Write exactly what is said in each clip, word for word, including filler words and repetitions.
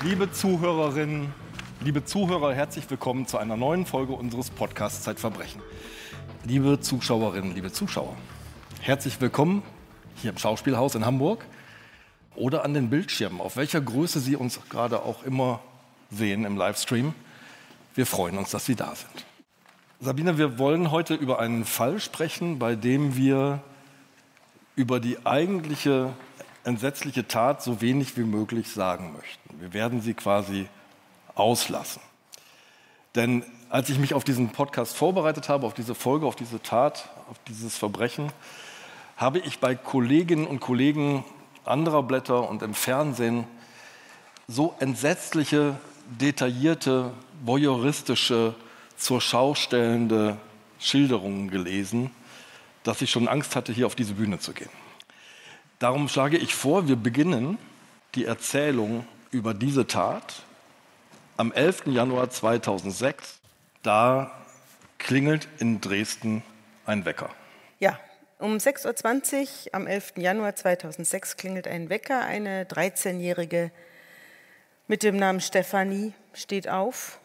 Liebe Zuhörerinnen, liebe Zuhörer, herzlich willkommen zu einer neuen Folge unseres Podcasts Zeitverbrechen. Liebe Zuschauerinnen, liebe Zuschauer, herzlich willkommen hier im Schauspielhaus in Hamburg oder an den Bildschirmen, auf welcher Größe Sie uns gerade auch immer sehen im Livestream. Wir freuen uns, dass Sie da sind. Sabine, wir wollen heute über einen Fall sprechen, bei dem wir über die eigentliche entsetzliche Tat so wenig wie möglich sagen möchten. Wir werden sie quasi auslassen. Denn als ich mich auf diesen Podcast vorbereitet habe, auf diese Folge, auf diese Tat, auf dieses Verbrechen, habe ich bei Kolleginnen und Kollegen anderer Blätter und im Fernsehen so entsetzliche, detaillierte, voyeuristische, zur Schau stellende Schilderungen gelesen, dass ich schon Angst hatte, hier auf diese Bühne zu gehen. Darum schlage ich vor, wir beginnen die Erzählung über diese Tat am elften Januar zweitausendsechs. Da klingelt in Dresden ein Wecker. Ja, um sechs Uhr zwanzig am elften Januar zweitausendsechs klingelt ein Wecker. Eine dreizehnjährige mit dem Namen Stefanie steht auf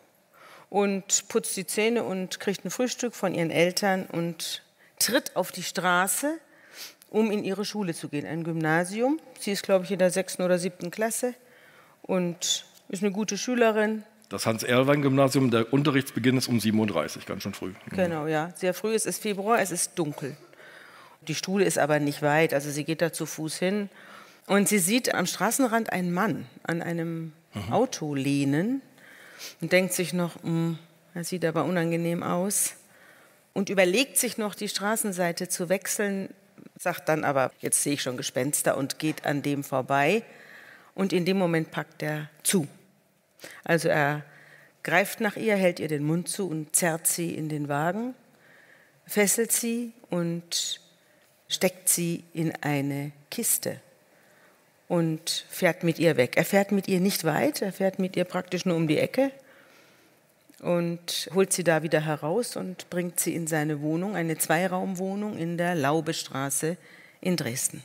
und putzt die Zähne und kriegt ein Frühstück von ihren Eltern und tritt auf die Straße, um in ihre Schule zu gehen, ein Gymnasium. Sie ist, glaube ich, in der sechsten oder siebten Klasse und ist eine gute Schülerin. Das Hans-Erlwein-Gymnasium, der Unterrichtsbeginn ist um sieben Uhr dreißig, ganz schön früh. Genau, ja, sehr früh. Es ist Februar, es ist dunkel. Die Schule ist aber nicht weit, also sie geht da zu Fuß hin. Und sie sieht am Straßenrand einen Mann an einem mhm. Auto lehnen und denkt sich noch, er sieht aber unangenehm aus. Und überlegt sich noch, die Straßenseite zu wechseln, sagt dann aber, jetzt sehe ich schon Gespenster und geht an dem vorbei. Und in dem Moment packt er zu. Also er greift nach ihr, hält ihr den Mund zu und zerrt sie in den Wagen, fesselt sie und steckt sie in eine Kiste und fährt mit ihr weg. Er fährt mit ihr nicht weit, er fährt mit ihr praktisch nur um die Ecke und holt sie da wieder heraus und bringt sie in seine Wohnung, eine Zweiraumwohnung in der Laubestraße in Dresden.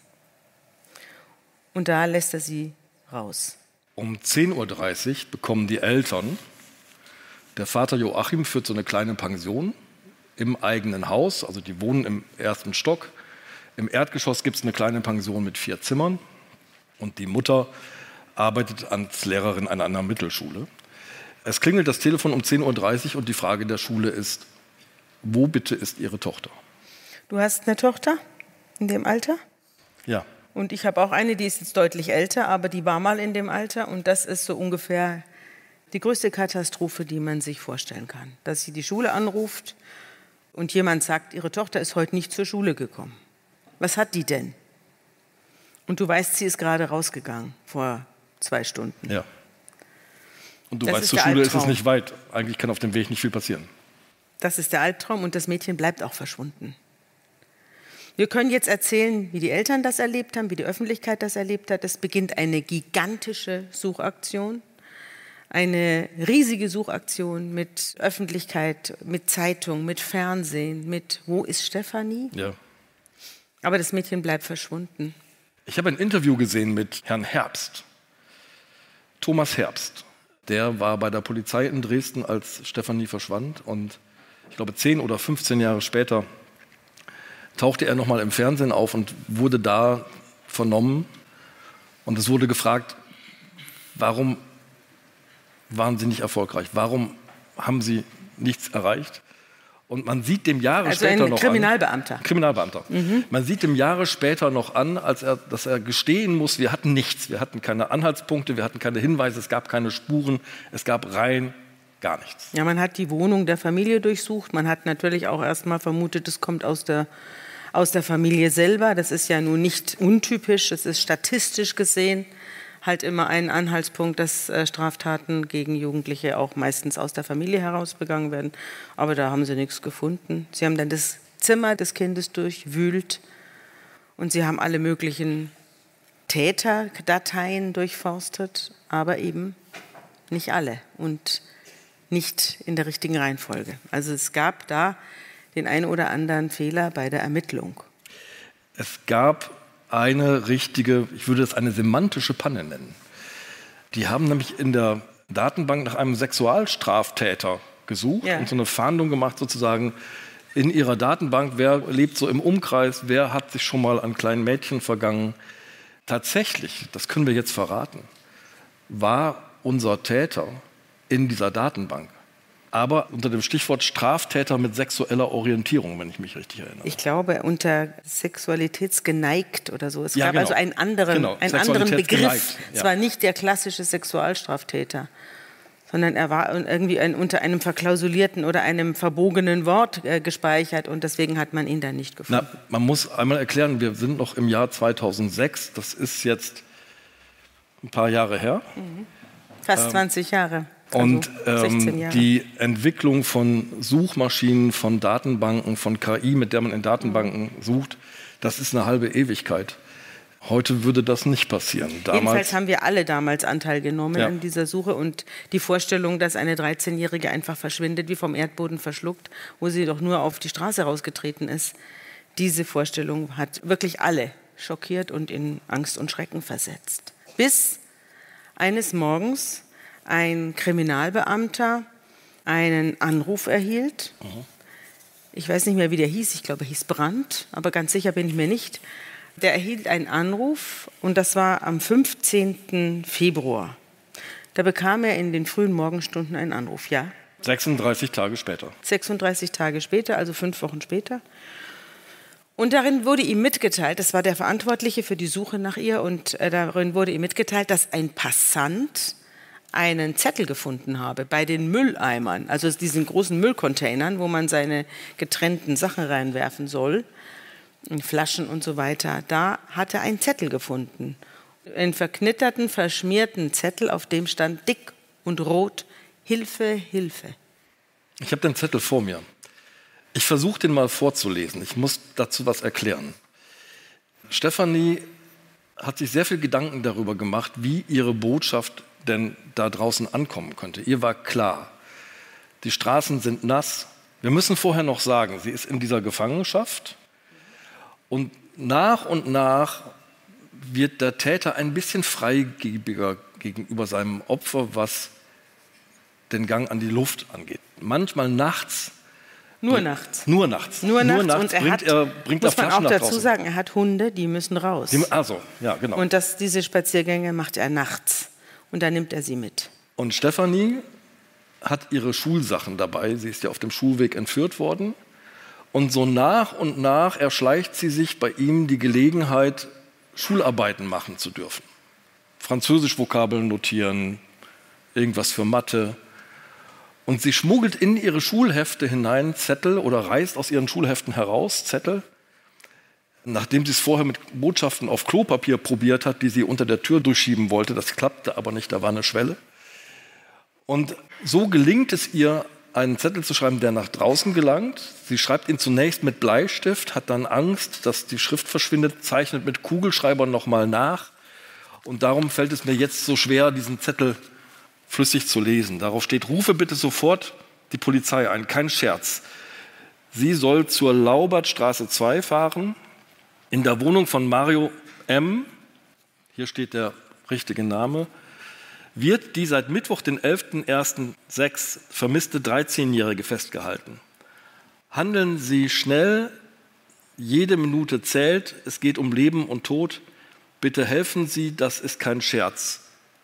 Und da lässt er sie raus. Um zehn Uhr dreißig bekommen die Eltern, der Vater Joachim führt so eine kleine Pension im eigenen Haus, also die wohnen im ersten Stock. Im Erdgeschoss gibt es eine kleine Pension mit vier Zimmern und die Mutter arbeitet als Lehrerin an einer Mittelschule. Es klingelt das Telefon um zehn Uhr dreißig und die Frage der Schule ist, wo bitte ist Ihre Tochter? Du hast eine Tochter in dem Alter? Ja. Und ich habe auch eine, die ist jetzt deutlich älter, aber die war mal in dem Alter. Und das ist so ungefähr die größte Katastrophe, die man sich vorstellen kann. Dass sie die Schule anruft und jemand sagt, ihre Tochter ist heute nicht zur Schule gekommen. Was hat die denn? Und du weißt, sie ist gerade rausgegangen vor zwei Stunden. Ja. Und du Das weißt, zur Schule ist es nicht weit. Eigentlich kann auf dem Weg nicht viel passieren. Das ist der Albtraum und das Mädchen bleibt auch verschwunden. Wir können jetzt erzählen, wie die Eltern das erlebt haben, wie die Öffentlichkeit das erlebt hat. Es beginnt eine gigantische Suchaktion, eine riesige Suchaktion mit Öffentlichkeit, mit Zeitung, mit Fernsehen, mit Wo ist Stefanie? Ja. Aber das Mädchen bleibt verschwunden. Ich habe ein Interview gesehen mit Herrn Herbst, Thomas Herbst. Der war bei der Polizei in Dresden, als Stefanie verschwand. Und ich glaube, zehn oder fünfzehn Jahre später tauchte er nochmal im Fernsehen auf und wurde da vernommen. Und es wurde gefragt, warum waren Sie nicht erfolgreich? Warum haben Sie nichts erreicht? Und man sieht dem Jahre also später ein noch Kriminalbeamter. an, Kriminalbeamter. Mhm. Man sieht dem Jahre später noch an, als er, dass er gestehen muss, wir hatten nichts. Wir hatten keine Anhaltspunkte, wir hatten keine Hinweise, es gab keine Spuren, es gab rein gar nichts. Ja, man hat die Wohnung der Familie durchsucht. Man hat natürlich auch erst mal vermutet, es kommt aus der, aus der Familie selber. Das ist ja nun nicht untypisch, das ist statistisch gesehen halt immer ein Anhaltspunkt, dass äh, Straftaten gegen Jugendliche auch meistens aus der Familie heraus begangen werden. Aber da haben sie nichts gefunden. Sie haben dann das Zimmer des Kindes durchwühlt und sie haben alle möglichen Täterdateien durchforstet, aber eben nicht alle und nicht in der richtigen Reihenfolge. Also es gab da den einen oder anderen Fehler bei der Ermittlung. Es gab eine richtige, ich würde es eine semantische Panne nennen. Die haben nämlich in der Datenbank nach einem Sexualstraftäter gesucht Ja. und so eine Fahndung gemacht sozusagen in ihrer Datenbank. Wer lebt so im Umkreis? Wer hat sich schon mal an kleinen Mädchen vergangen? Tatsächlich, das können wir jetzt verraten, war unser Täter in dieser Datenbank. Aber unter dem Stichwort Straftäter mit sexueller Orientierung, wenn ich mich richtig erinnere. Ich glaube, unter sexualitätsgeneigt oder so. Es Ja, gab genau. also einen anderen, Genau, einen anderen Begriff. sexualitätsgeneigt, ja. Es war nicht der klassische Sexualstraftäter, sondern er war irgendwie ein, unter einem verklausulierten oder einem verbogenen Wort äh, gespeichert und deswegen hat man ihn dann nicht gefunden. Na, man muss einmal erklären, wir sind noch im Jahr zweitausendsechs, das ist jetzt ein paar Jahre her. Fast zwanzig Jahre. Und also sechzehn ähm, Jahre. die Entwicklung von Suchmaschinen, von Datenbanken, von K I, mit der man in Datenbanken sucht, das ist eine halbe Ewigkeit. Heute würde das nicht passieren. Damals, Jedenfalls haben wir alle damals Anteil genommen Ja. an dieser Suche und die Vorstellung, dass eine dreizehnjährige einfach verschwindet, wie vom Erdboden verschluckt, wo sie doch nur auf die Straße rausgetreten ist, diese Vorstellung hat wirklich alle schockiert und in Angst und Schrecken versetzt. Bis eines Morgens ein Kriminalbeamter einen Anruf erhielt. Ich weiß nicht mehr, wie der hieß. Ich glaube, er hieß Brandt, aber ganz sicher bin ich mir nicht. Der erhielt einen Anruf und das war am fünfzehnten Februar. Da bekam er in den frühen Morgenstunden einen Anruf, ja. sechsunddreißig Tage später. sechsunddreißig Tage später, also fünf Wochen später. Und darin wurde ihm mitgeteilt, das war der Verantwortliche für die Suche nach ihr, und äh, darin wurde ihm mitgeteilt, dass ein Passant einen Zettel gefunden habe bei den Mülleimern, also diesen großen Müllcontainern, wo man seine getrennten Sachen reinwerfen soll, Flaschen und so weiter. Da hat er einen Zettel gefunden, einen verknitterten, verschmierten Zettel, auf dem stand dick und rot: Hilfe, Hilfe. Ich habe den Zettel vor mir. Ich versuche den mal vorzulesen. Ich muss dazu was erklären. Stefanie hat sich sehr viel Gedanken darüber gemacht, wie ihre Botschaft denn da draußen ankommen könnte. Ihr war klar, die Straßen sind nass. Wir müssen vorher noch sagen, sie ist in dieser Gefangenschaft. Und nach und nach wird der Täter ein bisschen freigebiger gegenüber seinem Opfer, was den Gang an die Luft angeht. Manchmal nachts. Nur nachts. Nur nachts. Nur nachts, Nur nachts und er bringt hat, er, bringt er muss man Flaschen auch nach dazu draußen. sagen, er hat Hunde, die müssen raus. Die, also, ja, genau. Und, Und das, diese Spaziergänge macht er nachts und da nimmt er sie mit. und Stefanie hat ihre Schulsachen dabei. Sie ist ja auf dem Schulweg entführt worden. Und so nach und nach erschleicht sie sich bei ihm die Gelegenheit, Schularbeiten machen zu dürfen. Französisch-Vokabeln notieren, irgendwas für Mathe. Und sie schmuggelt in ihre Schulhefte hinein Zettel oder reißt aus ihren Schulheften heraus Zettel, nachdem sie es vorher mit Botschaften auf Klopapier probiert hat, die sie unter der Tür durchschieben wollte. Das klappte aber nicht, da war eine Schwelle. Und so gelingt es ihr, einen Zettel zu schreiben, der nach draußen gelangt. Sie schreibt ihn zunächst mit Bleistift, hat dann Angst, dass die Schrift verschwindet, zeichnet mit Kugelschreibern nochmal nach. Und darum fällt es mir jetzt so schwer, diesen Zettel flüssig zu lesen. Darauf steht: Rufe bitte sofort die Polizei ein, kein Scherz. Sie soll zur Laubertstraße zwei fahren, in der Wohnung von Mario M., hier steht der richtige Name, wird die seit Mittwoch, den elften ersten sechs vermisste dreizehnjährige festgehalten. Handeln Sie schnell, jede Minute zählt, es geht um Leben und Tod. Bitte helfen Sie, das ist kein Scherz.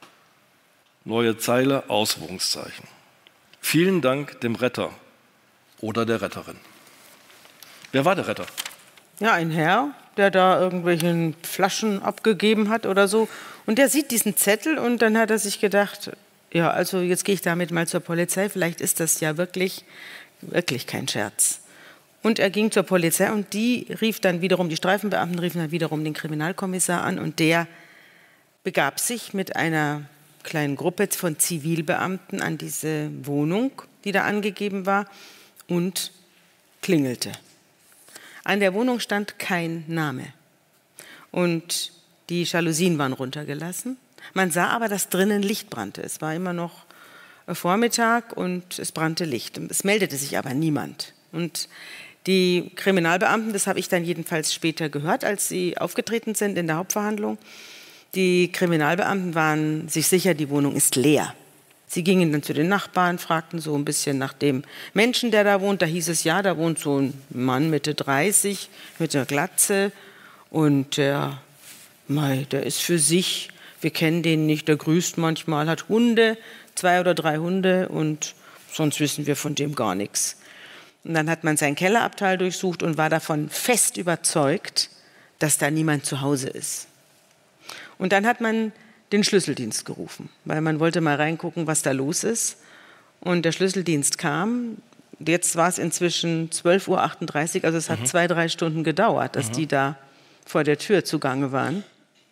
Neue Zeile, Ausrufungszeichen. Vielen Dank dem Retter oder der Retterin. Wer war der Retter? Ja, ein Herr, der da irgendwelche Flaschen abgegeben hat oder so. Und der sieht diesen Zettel und dann hat er sich gedacht, ja, also jetzt gehe ich damit mal zur Polizei, vielleicht ist das ja wirklich, wirklich kein Scherz. Und er ging zur Polizei und die rief dann wiederum, die Streifenbeamten riefen dann wiederum den Kriminalkommissar an und der begab sich mit einer kleinen Gruppe von Zivilbeamten an diese Wohnung, die da angegeben war, und klingelte. An der Wohnung stand kein Name und die Jalousien waren runtergelassen. Man sah aber, dass drinnen Licht brannte. Es war immer noch Vormittag und es brannte Licht. Es meldete sich aber niemand. Und die Kriminalbeamten, das habe ich dann jedenfalls später gehört, als sie aufgetreten sind in der Hauptverhandlung, Die Kriminalbeamten waren sich sicher, die Wohnung ist leer. Sie gingen dann zu den Nachbarn, fragten so ein bisschen nach dem Menschen, der da wohnt. Da hieß es, ja, da wohnt so ein Mann Mitte dreißig mit einer Glatze. Und der, mei, der ist für sich, wir kennen den nicht, der grüßt manchmal, hat Hunde, zwei oder drei Hunde und sonst wissen wir von dem gar nichts. Und dann hat man seinen Kellerabteil durchsucht und war davon fest überzeugt, dass da niemand zu Hause ist. Und dann hat man den Schlüsseldienst gerufen, weil man wollte mal reingucken, was da los ist. Und der Schlüsseldienst kam. Jetzt war es inzwischen zwölf Uhr achtunddreißig, also es hat mhm. zwei, drei Stunden gedauert, dass mhm. die da vor der Tür zugange waren.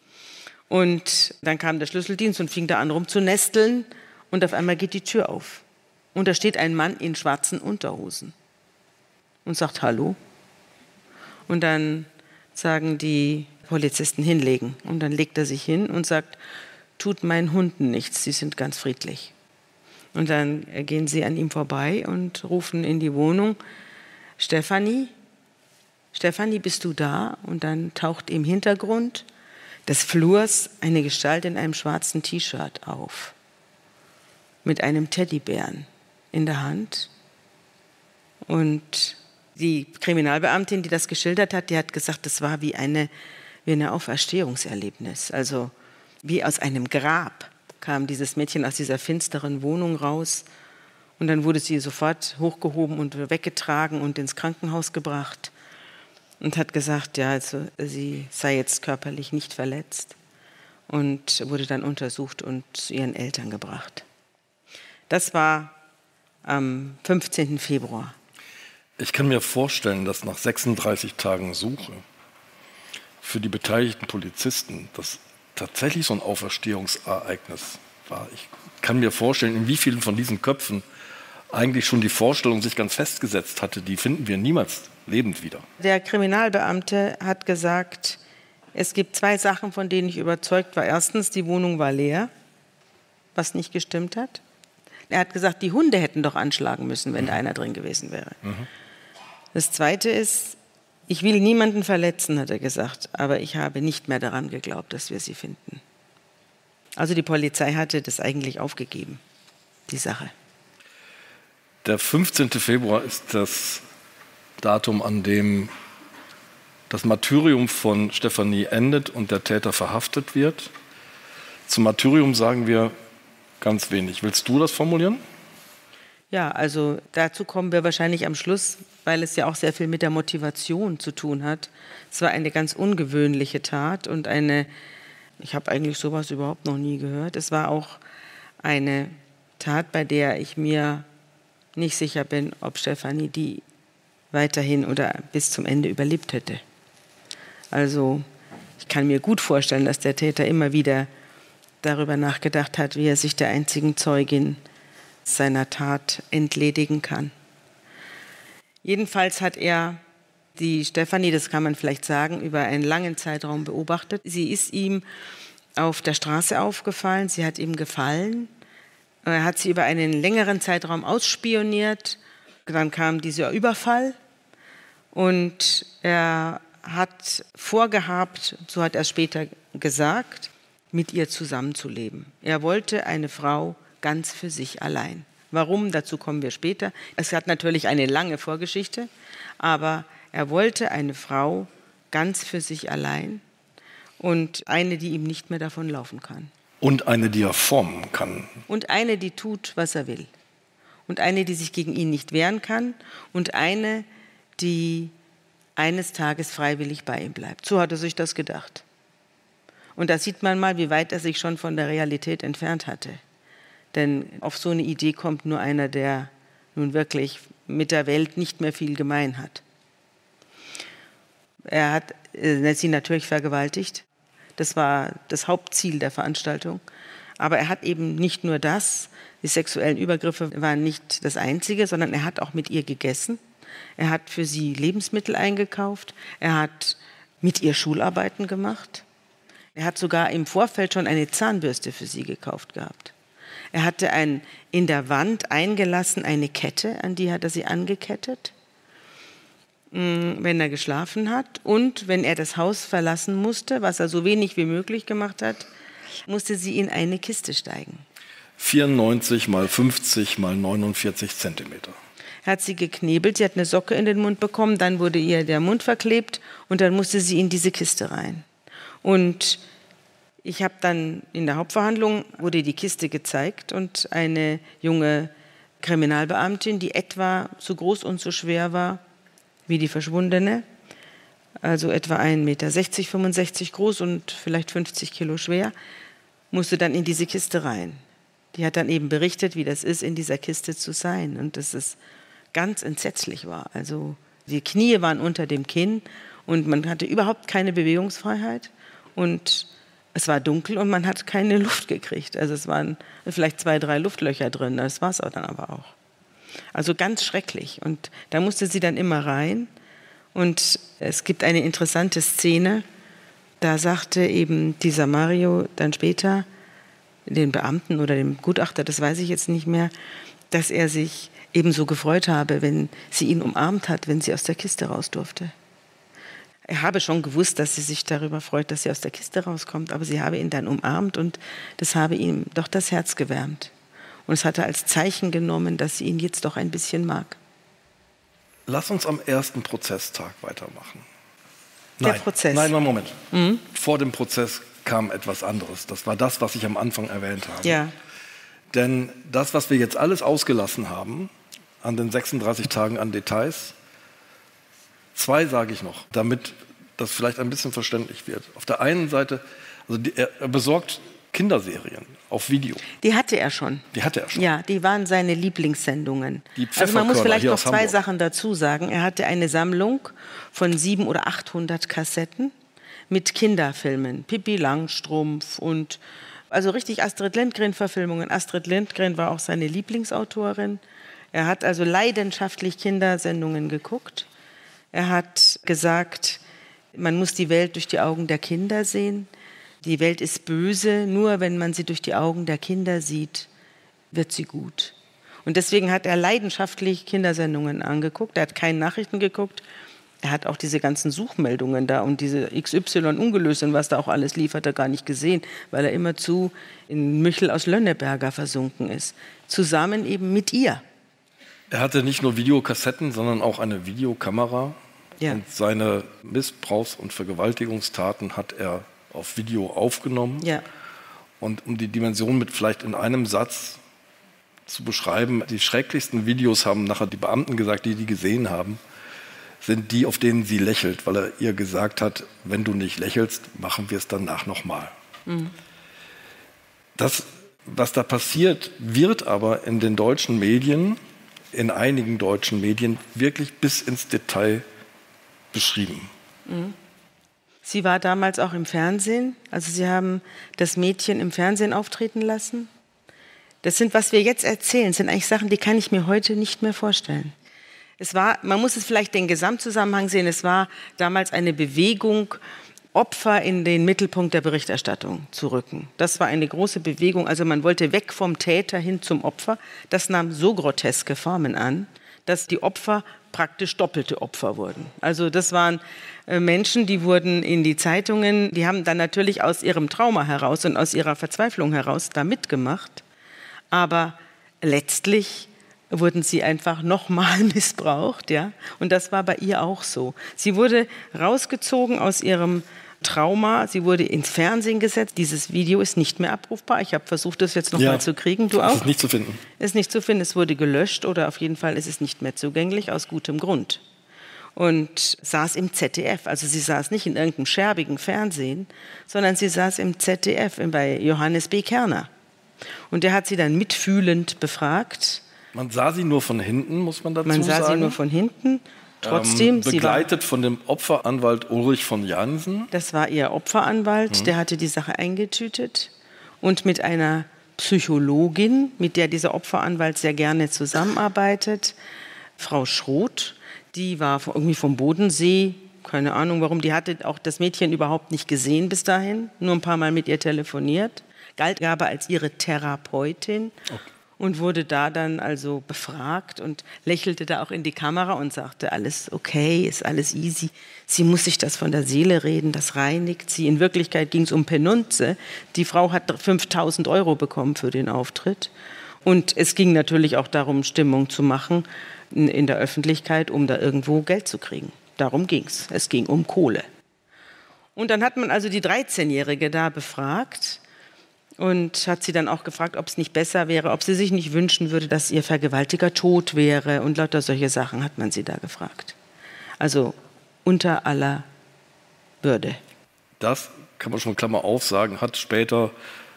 Und dann kam der Schlüsseldienst und fing da an rumzunesteln und auf einmal geht die Tür auf. Und da steht ein Mann in schwarzen Unterhosen und sagt Hallo. Und dann sagen die Polizisten hinlegen. Und dann legt er sich hin und sagt, tut meinen Hunden nichts, sie sind ganz friedlich. Und dann gehen sie an ihm vorbei und rufen in die Wohnung, Stefanie, Stefanie, bist du da? Und dann taucht im Hintergrund des Flurs eine Gestalt in einem schwarzen T-Shirt auf, mit einem Teddybären in der Hand. Und die Kriminalbeamtin, die das geschildert hat, die hat gesagt, das war wie eine, wie eine Auferstehungserlebnis. Also wie aus einem Grab kam dieses Mädchen aus dieser finsteren Wohnung raus. Und dann wurde sie sofort hochgehoben und weggetragen und ins Krankenhaus gebracht. Und hat gesagt, ja, also sie sei jetzt körperlich nicht verletzt. Und wurde dann untersucht und zu ihren Eltern gebracht. Das war am fünfzehnten Februar. Ich kann mir vorstellen, dass nach sechsunddreißig Tagen Suche für die beteiligten Polizisten das tatsächlich so ein Auferstehungsereignis war. Ich kann mir vorstellen, in wie vielen von diesen Köpfen eigentlich schon die Vorstellung sich ganz festgesetzt hatte, die finden wir niemals lebend wieder. Der Kriminalbeamte hat gesagt, es gibt zwei Sachen, von denen ich überzeugt war. Erstens, die Wohnung war leer, was nicht gestimmt hat. Er hat gesagt, die Hunde hätten doch anschlagen müssen, wenn mhm. da einer drin gewesen wäre. Mhm. Das Zweite ist, ich will niemanden verletzen, hat er gesagt, aber ich habe nicht mehr daran geglaubt, dass wir sie finden. Also die Polizei hatte das eigentlich aufgegeben, die Sache. Der fünfzehnte Februar ist das Datum, an dem das Martyrium von Stefanie endet und der Täter verhaftet wird. Zum Martyrium sagen wir ganz wenig. Willst du das formulieren? Ja, also dazu kommen wir wahrscheinlich am Schluss, weil es ja auch sehr viel mit der Motivation zu tun hat. Es war eine ganz ungewöhnliche Tat und eine, ich habe eigentlich sowas überhaupt noch nie gehört. Es war auch eine Tat, bei der ich mir nicht sicher bin, ob Stefanie die weiterhin oder bis zum Ende überlebt hätte. Also ich kann mir gut vorstellen, dass der Täter immer wieder darüber nachgedacht hat, wie er sich der einzigen Zeugin seiner Tat entledigen kann. Jedenfalls hat er die Stefanie, das kann man vielleicht sagen, über einen langen Zeitraum beobachtet. Sie ist ihm auf der Straße aufgefallen, sie hat ihm gefallen. Er hat sie über einen längeren Zeitraum ausspioniert. Dann kam dieser Überfall und er hat vorgehabt, so hat er es später gesagt, mit ihr zusammenzuleben. Er wollte eine Frau ganz für sich allein. Warum? Dazu kommen wir später. Es hat natürlich eine lange Vorgeschichte, aber er wollte eine Frau ganz für sich allein und eine, die ihm nicht mehr davonlaufen kann. Und eine, die er formen kann. Und eine, die tut, was er will. Und eine, die sich gegen ihn nicht wehren kann. Und eine, die eines Tages freiwillig bei ihm bleibt. So hat er sich das gedacht. Und da sieht man mal, wie weit er sich schon von der Realität entfernt hatte. Denn auf so eine Idee kommt nur einer, der nun wirklich mit der Welt nicht mehr viel gemein hat. Er hat äh, sie natürlich vergewaltigt. Das war das Hauptziel der Veranstaltung. Aber er hat eben nicht nur das, die sexuellen Übergriffe waren nicht das Einzige, sondern er hat auch mit ihr gegessen. Er hat für sie Lebensmittel eingekauft. Er hat mit ihr Schularbeiten gemacht. Er hat sogar im Vorfeld schon eine Zahnbürste für sie gekauft gehabt. Er hatte ein, in der Wand eingelassen eine Kette, an die hat er sie angekettet. wenn er geschlafen hat. Und wenn er das Haus verlassen musste, was er so wenig wie möglich gemacht hat, musste sie in eine Kiste steigen. vierundneunzig mal fünfzig mal neunundvierzig Zentimeter. Er hat sie geknebelt, sie hat eine Socke in den Mund bekommen, dann wurde ihr der Mund verklebt und dann musste sie in diese Kiste rein. Und ich habe dann in der Hauptverhandlung wurde die Kiste gezeigt und eine junge Kriminalbeamtin, die etwa so groß und so schwer war wie die Verschwundene, also etwa ein Meter sechzig, fünfundsechzig groß und vielleicht fünfzig Kilo schwer, musste dann in diese Kiste rein. Die hat dann eben berichtet, wie das ist, in dieser Kiste zu sein und dass es ganz entsetzlich war. Also die Knie waren unter dem Kinn und man hatte überhaupt keine Bewegungsfreiheit und es war dunkel und man hat keine Luft gekriegt. Also es waren vielleicht zwei, drei Luftlöcher drin, das war es dann aber auch. Also ganz schrecklich. Und da musste sie dann immer rein. Und es gibt eine interessante Szene, da sagte eben dieser Mario dann später, den Beamten oder dem Gutachter, das weiß ich jetzt nicht mehr, dass er sich eben so gefreut habe, wenn sie ihn umarmt hat, wenn sie aus der Kiste raus durfte. Er habe schon gewusst, dass sie sich darüber freut, dass sie aus der Kiste rauskommt, aber sie habe ihn dann umarmt und das habe ihm doch das Herz gewärmt. Und es hat er als Zeichen genommen, dass sie ihn jetzt doch ein bisschen mag. Lass uns am ersten Prozesstag weitermachen. Der Nein, Prozess. Nein, nein, Moment. Mhm. Vor dem Prozess kam etwas anderes. Das war das, was ich am Anfang erwähnt habe. Ja. Denn das, was wir jetzt alles ausgelassen haben, an den sechsunddreißig Tagen an Details, zwei sage ich noch, damit das vielleicht ein bisschen verständlich wird. Auf der einen Seite, also die, er, er besorgt Kinderserien auf Video. Die hatte er schon. Die hatte er schon. Ja, die waren seine Lieblingssendungen. Die also man muss vielleicht hier noch aus zwei Hamburg. Sachen dazu sagen. Er hatte eine Sammlung von siebenhundert oder achthundert Kassetten mit Kinderfilmen. Pippi Langstrumpf und also richtig Astrid Lindgren-Verfilmungen. Astrid Lindgren war auch seine Lieblingsautorin. Er hat also leidenschaftlich Kindersendungen geguckt. Er hat gesagt, man muss die Welt durch die Augen der Kinder sehen. Die Welt ist böse, nur wenn man sie durch die Augen der Kinder sieht, wird sie gut. Und deswegen hat er leidenschaftlich Kindersendungen angeguckt. Er hat keine Nachrichten geguckt. Er hat auch diese ganzen Suchmeldungen da und diese X Y ungelöst und was da auch alles lief, hat er gar nicht gesehen, weil er immerzu in Michel aus Lönneberger versunken ist. Zusammen eben mit ihr. Er hatte nicht nur Videokassetten, sondern auch eine Videokamera. Ja. Und seine Missbrauchs- und Vergewaltigungstaten hat er auf Video aufgenommen. Ja. Und um die Dimension mit vielleicht in einem Satz zu beschreiben, die schrecklichsten Videos haben nachher die Beamten gesagt, die die gesehen haben, sind die, auf denen sie lächelt, weil er ihr gesagt hat, wenn du nicht lächelst, machen wir es danach nochmal. Mhm. Das, was da passiert, wird aber in den deutschen Medien, in einigen deutschen Medien, wirklich bis ins Detail beschrieben. Mhm. Sie war damals auch im Fernsehen, also sie haben das Mädchen im Fernsehen auftreten lassen. Das sind, was wir jetzt erzählen, sind eigentlich Sachen, die kann ich mir heute nicht mehr vorstellen. Es war, man muss es vielleicht den Gesamtzusammenhang sehen, es war damals eine Bewegung, Opfer in den Mittelpunkt der Berichterstattung zu rücken. Das war eine große Bewegung, also man wollte weg vom Täter hin zum Opfer. Das nahm so groteske Formen an, dass die Opfer praktisch doppelte Opfer wurden. Also das waren äh, Menschen, die wurden in die Zeitungen, die haben dann natürlich aus ihrem Trauma heraus und aus ihrer Verzweiflung heraus da mitgemacht, aber letztlich wurden sie einfach nochmal missbraucht, ja. Und das war bei ihr auch so. Sie wurde rausgezogen aus ihrem Trauma, sie wurde ins Fernsehen gesetzt. Dieses Video ist nicht mehr abrufbar. Ich habe versucht, das jetzt nochmal ja, zu kriegen. Du auch? Es ist nicht zu finden. Ist nicht zu finden. Es wurde gelöscht oder auf jeden Fall ist es nicht mehr zugänglich, aus gutem Grund. Und saß im Z D F. Also sie saß nicht in irgendeinem scherbigen Fernsehen, sondern sie saß im Z D F bei Johannes B. Kerner. Und der hat sie dann mitfühlend befragt. Man sah sie nur von hinten, muss man dazu sagen. Man sah sagen. sie nur von hinten. Trotzdem, ähm, begleitet sie war, von dem Opferanwalt Ulrich von Jansen. Das war ihr Opferanwalt, mhm. der hatte die Sache eingetütet. Und mit einer Psychologin, mit der dieser Opferanwalt sehr gerne zusammenarbeitet, Frau Schroth, die war irgendwie vom Bodensee, keine Ahnung warum, die hatte auch das Mädchen überhaupt nicht gesehen bis dahin, nur ein paar Mal mit ihr telefoniert, galt aber als ihre Therapeutin. Okay. und wurde da dann also befragt und lächelte da auch in die Kamera und sagte, alles okay, ist alles easy. Sie muss sich das von der Seele reden, das reinigt sie. In Wirklichkeit ging es um Penunze. Die Frau hat fünftausend Euro bekommen für den Auftritt. Und es ging natürlich auch darum, Stimmung zu machen in der Öffentlichkeit, um da irgendwo Geld zu kriegen. Darum ging es. Es ging um Kohle. Und dann hat man also die dreizehnjährige da befragt und hat sie dann auch gefragt, ob es nicht besser wäre, ob sie sich nicht wünschen würde, dass ihr Vergewaltiger tot wäre. Und lauter solche Sachen hat man sie da gefragt. Also unter aller Würde. Das kann man schon Klammer auf sagen, hat später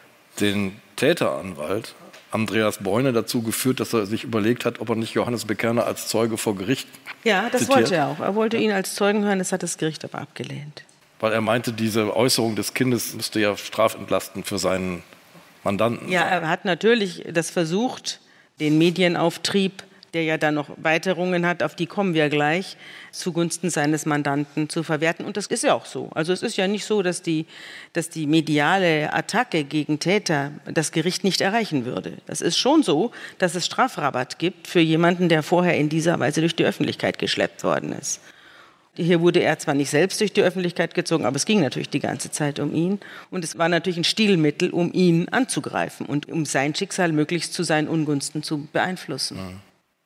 den Täteranwalt Andreas Beune dazu geführt, dass er sich überlegt hat, ob er nicht Johannes Bekerner als Zeuge vor Gericht Ja, das zitiert. wollte er auch. Er wollte ihn als Zeugen hören, das hat das Gericht aber abgelehnt. Weil er meinte, diese Äußerung des Kindes müsste ja strafentlastend für seinen Mandanten Ja, sein. er hat natürlich das versucht, den Medienauftrieb, der ja dann noch Weiterungen hat, auf die kommen wir gleich, zugunsten seines Mandanten zu verwerten. Und das ist ja auch so. Also es ist ja nicht so, dass die, dass die mediale Attacke gegen Täter das Gericht nicht erreichen würde. Es ist schon so, dass es Strafrabatt gibt für jemanden, der vorher in dieser Weise durch die Öffentlichkeit geschleppt worden ist. Hier wurde er zwar nicht selbst durch die Öffentlichkeit gezogen, aber es ging natürlich die ganze Zeit um ihn. Und es war natürlich ein Stilmittel, um ihn anzugreifen und um sein Schicksal möglichst zu seinen Ungunsten zu beeinflussen. Ja.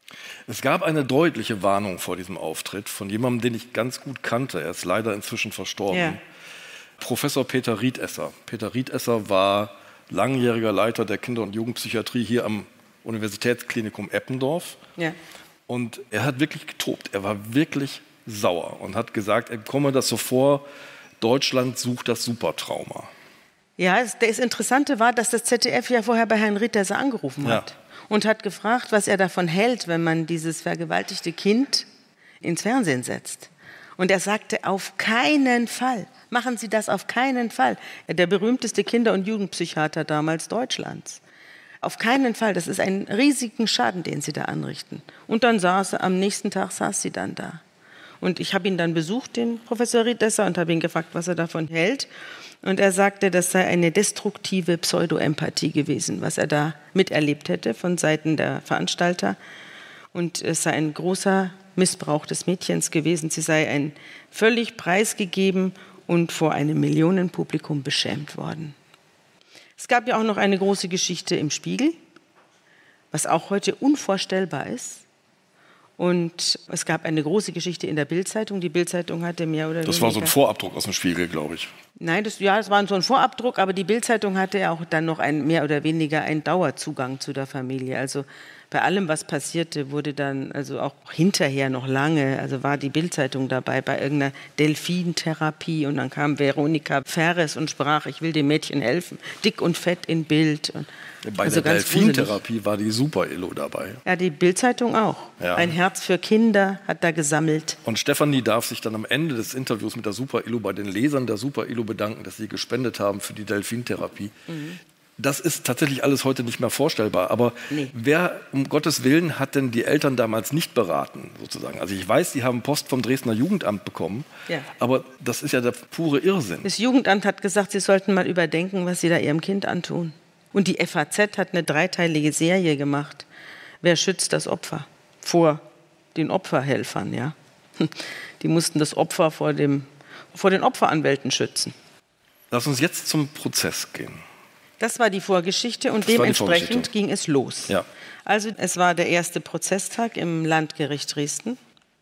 Es gab eine deutliche Warnung vor diesem Auftritt von jemandem, den ich ganz gut kannte. Er ist leider inzwischen verstorben. Ja. Professor Peter Riedesser. Peter Riedesser war langjähriger Leiter der Kinder- und Jugendpsychiatrie hier am Universitätsklinikum Eppendorf. Ja. Und er hat wirklich getobt. Er war wirklich sauer und hat gesagt, er komme das so vor, Deutschland sucht das Supertrauma. Ja, das Interessante war, dass das Z D F ja vorher bei Herrn Riedesser angerufen hat. Ja. Und hat gefragt, was er davon hält, wenn man dieses vergewaltigte Kind ins Fernsehen setzt. Und er sagte, auf keinen Fall, machen Sie das auf keinen Fall. Der berühmteste Kinder- und Jugendpsychiater damals Deutschlands. Auf keinen Fall, das ist ein riesigen Schaden, den Sie da anrichten. Und dann saß er, am nächsten Tag saß sie dann da. Und ich habe ihn dann besucht, den Professor Riedesser, und habe ihn gefragt, was er davon hält. Und er sagte, das sei eine destruktive Pseudoempathie gewesen, was er da miterlebt hätte von Seiten der Veranstalter. Und es sei ein großer Missbrauch des Mädchens gewesen. Sie sei ein völlig preisgegeben und vor einem Millionenpublikum beschämt worden. Es gab ja auch noch eine große Geschichte im Spiegel, was auch heute unvorstellbar ist. Und es gab eine große Geschichte in der Bild-Zeitung. Die Bild-Zeitung hatte mehr oder weniger... Das war so ein Vorabdruck aus dem Spiegel, glaube ich. Nein, das, ja, das war so ein Vorabdruck, aber die Bild-Zeitung hatte ja auch dann noch ein, mehr oder weniger einen Dauerzugang zu der Familie. Also bei allem, was passierte, wurde dann, also auch hinterher noch lange, also war die Bild-Zeitung dabei bei irgendeiner Delfintherapie und dann kam Veronika Ferres und sprach, ich will dem Mädchen helfen, dick und fett in Bild. Und bei also der ganz Delfintherapie war die Super-Illo dabei. Ja, die Bild-Zeitung auch. Ja. Ein Herz für Kinder hat da gesammelt. Und Stefanie darf sich dann am Ende des Interviews mit der Super-Illo bei den Lesern der Super-Illo bedanken, dass sie gespendet haben für die Delfintherapie. Mhm. Das ist tatsächlich alles heute nicht mehr vorstellbar. Aber nee. Wer, um Gottes Willen, hat denn die Eltern damals nicht beraten, sozusagen? Also ich weiß, die haben Post vom Dresdner Jugendamt bekommen, ja. Aber das ist ja der pure Irrsinn. Das Jugendamt hat gesagt, sie sollten mal überdenken, was sie da ihrem Kind antun. Und die F A Z hat eine dreiteilige Serie gemacht. Wer schützt das Opfer? Vor den Opferhelfern, ja. Die mussten das Opfer vor, dem, vor den Opferanwälten schützen. Lass uns jetzt zum Prozess gehen. Das war die Vorgeschichte und das dementsprechend Vorgeschichte. ging es los. Ja. Also es war der erste Prozesstag im Landgericht Dresden.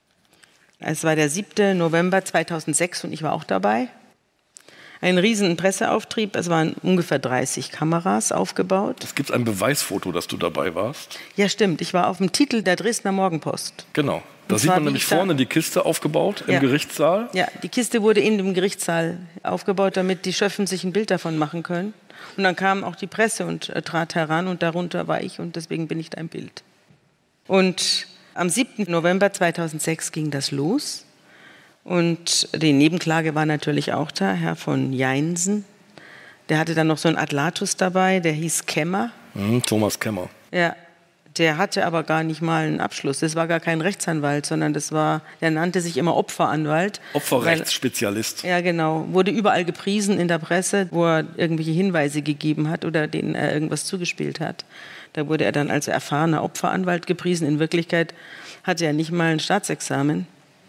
Es war der siebte November zweitausendsechs und ich war auch dabei. Ein riesen Presseauftrieb, es waren ungefähr dreißig Kameras aufgebaut. Es gibt ein Beweisfoto, dass du dabei warst. Ja, stimmt. Ich war auf dem Titel der Dresdner Morgenpost. Genau. Da sieht man nämlich vorne die Kiste aufgebaut im ja. Gerichtssaal. Ja, die Kiste wurde in dem Gerichtssaal aufgebaut, damit die Schöffen sich ein Bild davon machen können. Und dann kam auch die Presse und äh, trat heran und darunter war ich und deswegen bin ich da im Bild. Und am siebten November zweitausendsechs ging das los. Und die Nebenklage war natürlich auch da, Herr von Jeinsen. Der hatte dann noch so einen Adlatus dabei, der hieß Kemmer. Mhm, Thomas Kemmer. Ja, Der hatte aber gar nicht mal einen Abschluss. Das war gar kein Rechtsanwalt, sondern das war, der nannte sich immer Opferanwalt. Opferrechtsspezialist. Weil, ja, genau. Wurde überall gepriesen in der Presse, wo er irgendwelche Hinweise gegeben hat oder denen er irgendwas zugespielt hat. Da wurde er dann als erfahrener Opferanwalt gepriesen. In Wirklichkeit hatte er nicht mal ein Staatsexamen.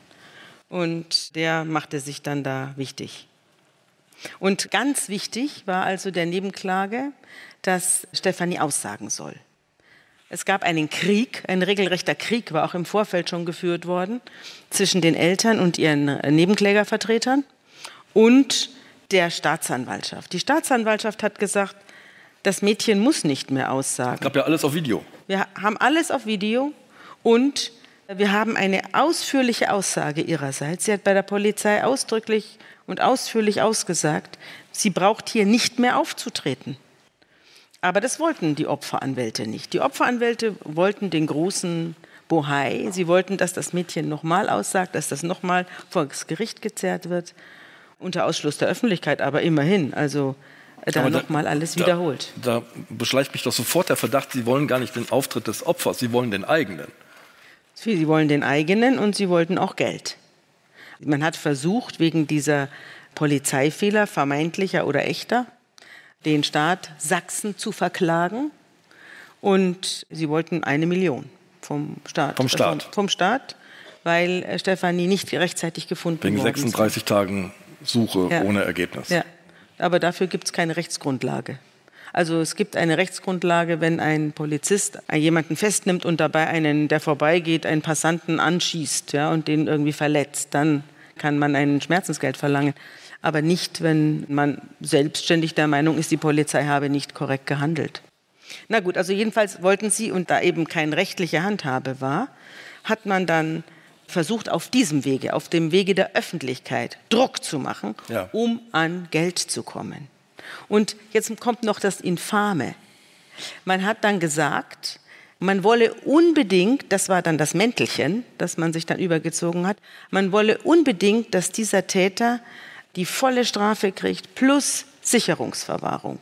Und der machte sich dann da wichtig. Und ganz wichtig war also der Nebenklage, dass Stefanie aussagen soll. Es gab einen Krieg, ein regelrechter Krieg war auch im Vorfeld schon geführt worden zwischen den Eltern und ihren Nebenklägervertretern und der Staatsanwaltschaft. Die Staatsanwaltschaft hat gesagt, das Mädchen muss nicht mehr aussagen. Es gab ja alles auf Video. Wir haben alles auf Video und wir haben eine ausführliche Aussage ihrerseits. Sie hat bei der Polizei ausdrücklich und ausführlich ausgesagt, sie braucht hier nicht mehr aufzutreten. Aber das wollten die Opferanwälte nicht. Die Opferanwälte wollten den großen Bohai. Sie wollten, dass das Mädchen nochmal aussagt, dass das nochmal vor das Gericht gezerrt wird, unter Ausschluss der Öffentlichkeit. Aber immerhin, also da nochmal alles da, wiederholt. Da beschleicht mich doch sofort der Verdacht, Sie wollen gar nicht den Auftritt des Opfers, Sie wollen den eigenen. Sie wollen den eigenen und Sie wollten auch Geld. Man hat versucht, wegen dieser Polizeifehler, vermeintlicher oder echter, den Staat Sachsen zu verklagen und sie wollten eine Million vom Staat. Vom Staat? Vom, vom Staat, weil Stefanie nicht rechtzeitig gefunden Wegen worden sechsunddreißig ist. Tagen Suche Ja. ohne Ergebnis. Ja, aber dafür gibt es keine Rechtsgrundlage. Also es gibt eine Rechtsgrundlage, wenn ein Polizist jemanden festnimmt und dabei einen, der vorbeigeht, einen Passanten anschießt, ja, und den irgendwie verletzt, dann kann man ein Schmerzensgeld verlangen. Aber nicht, wenn man selbstständig der Meinung ist, die Polizei habe nicht korrekt gehandelt. Na gut, also jedenfalls wollten sie, und da eben keine rechtliche Handhabe war, hat man dann versucht, auf diesem Wege, auf dem Wege der Öffentlichkeit, Druck zu machen, ja. um an Geld zu kommen. Und jetzt kommt noch das Infame. Man hat dann gesagt, man wolle unbedingt, das war dann das Mäntelchen, das man sich dann übergezogen hat, man wolle unbedingt, dass dieser Täter die volle Strafe kriegt, plus Sicherungsverwahrung.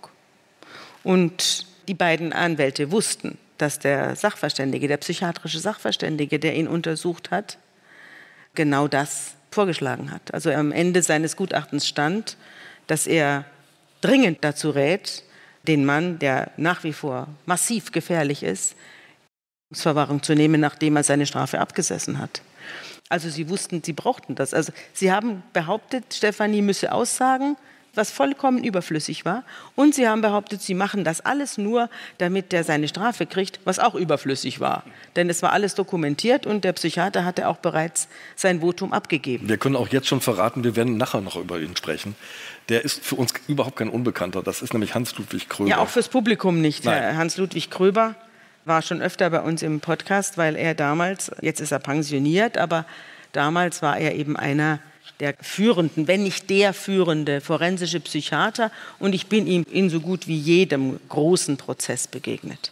Und die beiden Anwälte wussten, dass der Sachverständige, der psychiatrische Sachverständige, der ihn untersucht hat, genau das vorgeschlagen hat. Also am Ende seines Gutachtens stand, dass er dringend dazu rät, den Mann, der nach wie vor massiv gefährlich ist, Verwahrung zu nehmen, nachdem er seine Strafe abgesessen hat. Also sie wussten, sie brauchten das. Also sie haben behauptet, Stefanie müsse aussagen, was vollkommen überflüssig war. Und sie haben behauptet, sie machen das alles nur, damit der seine Strafe kriegt, was auch überflüssig war. Denn es war alles dokumentiert und der Psychiater hatte auch bereits sein Votum abgegeben. Wir können auch jetzt schon verraten, wir werden nachher noch über ihn sprechen. Der ist für uns überhaupt kein Unbekannter. Das ist nämlich Hans-Ludwig Kröber. Ja, auch fürs Publikum nicht. Nein. Hans-Ludwig Kröber war schon öfter bei uns im Podcast, weil er damals, jetzt ist er pensioniert, aber damals war er eben einer der führenden, wenn nicht der führende forensische Psychiater. Und ich bin ihm in so gut wie jedem großen Prozess begegnet.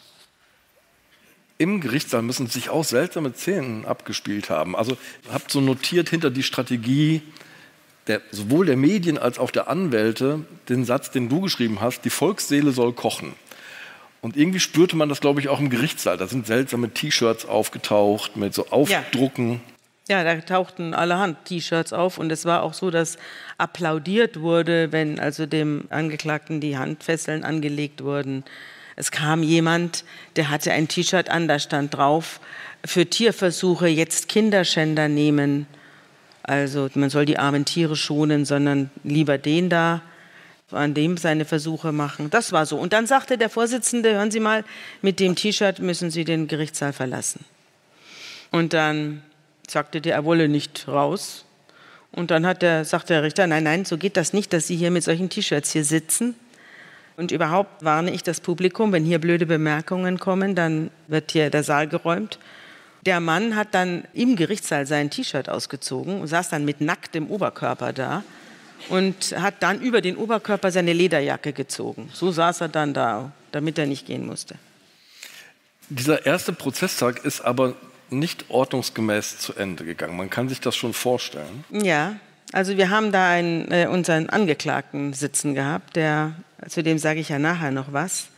Im Gerichtssaal müssen sich auch seltsame Szenen abgespielt haben. Also habt so notiert hinter die Strategie der, sowohl der Medien als auch der Anwälte den Satz, den du geschrieben hast, die Volksseele soll kochen. Und irgendwie spürte man das, glaube ich, auch im Gerichtssaal. Da sind seltsame T-Shirts aufgetaucht mit so Aufdrucken. Ja. Ja, da tauchten allerhand T-Shirts auf und es war auch so, dass applaudiert wurde, wenn also dem Angeklagten die Handfesseln angelegt wurden. Es kam jemand, der hatte ein T-Shirt an, da stand drauf, für Tierversuche jetzt Kinderschänder nehmen. Also man soll die armen Tiere schonen, sondern lieber den da, an dem seine Versuche machen. Das war so. Und dann sagte der Vorsitzende, hören Sie mal, mit dem T-Shirt müssen Sie den Gerichtssaal verlassen. Und dann sagte der, er wolle nicht raus. Und dann hat der, sagte der Richter, nein, nein, so geht das nicht, dass Sie hier mit solchen T-Shirts hier sitzen. Und überhaupt warne ich das Publikum, wenn hier blöde Bemerkungen kommen, dann wird hier der Saal geräumt. Der Mann hat dann im Gerichtssaal sein T-Shirt ausgezogen und saß dann mit nacktem Oberkörper da und hat dann über den Oberkörper seine Lederjacke gezogen. So saß er dann da, damit er nicht gehen musste. Dieser erste Prozesstag ist aber nicht ordnungsgemäß zu Ende gegangen. Man kann sich das schon vorstellen. Ja, also wir haben da einen, äh, unseren Angeklagten sitzen gehabt, der, zu dem sage ich ja nachher noch was,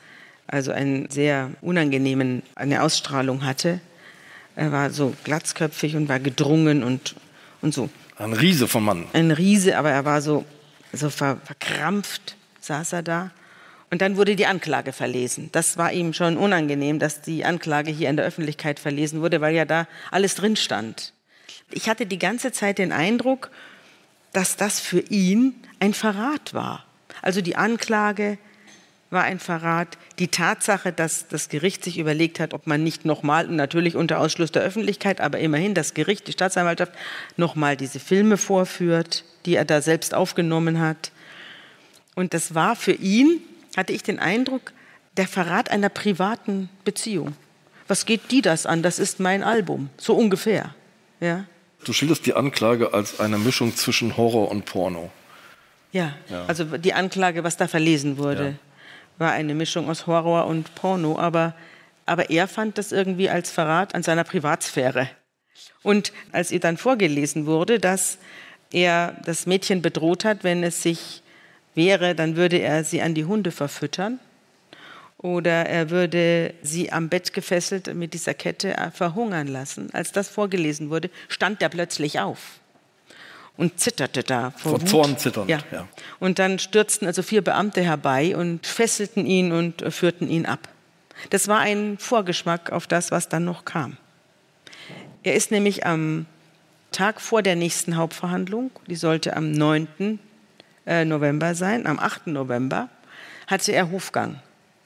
also einen sehr unangenehmen, eine Ausstrahlung hatte. Er war so glatzköpfig und war gedrungen und, und so. Ein Riese vom Mann. Ein Riese, aber er war so, so ver, verkrampft, saß er da. Und dann wurde die Anklage verlesen. Das war ihm schon unangenehm, dass die Anklage hier in der Öffentlichkeit verlesen wurde, weil ja da alles drin stand. Ich hatte die ganze Zeit den Eindruck, dass das für ihn ein Verrat war. Also die Anklage war ein Verrat. Die Tatsache, dass das Gericht sich überlegt hat, ob man nicht nochmal, natürlich unter Ausschluss der Öffentlichkeit, aber immerhin das Gericht, die Staatsanwaltschaft, nochmal diese Filme vorführt, die er da selbst aufgenommen hat. Und das war für ihn, hatte ich den Eindruck, der Verrat einer privaten Beziehung. Was geht die das an? Das ist mein Album, so ungefähr. Ja. Du schilderst die Anklage als eine Mischung zwischen Horror und Porno. Ja, ja. Also die Anklage, was da verlesen wurde, ja. war eine Mischung aus Horror und Porno. Aber, aber er fand das irgendwie als Verrat an seiner Privatsphäre. Und als ihr dann vorgelesen wurde, dass er das Mädchen bedroht hat, wenn es sich wäre, dann würde er sie an die Hunde verfüttern. Oder er würde sie am Bett gefesselt mit dieser Kette verhungern lassen. Als das vorgelesen wurde, stand er plötzlich auf und zitterte da vor, vor Zorn zitternd. Ja. Ja. Und dann stürzten also vier Beamte herbei und fesselten ihn und führten ihn ab. Das war ein Vorgeschmack auf das, was dann noch kam. Er ist nämlich am Tag vor der nächsten Hauptverhandlung, die sollte am neunten November sein, am achten November, hatte er Hofgang.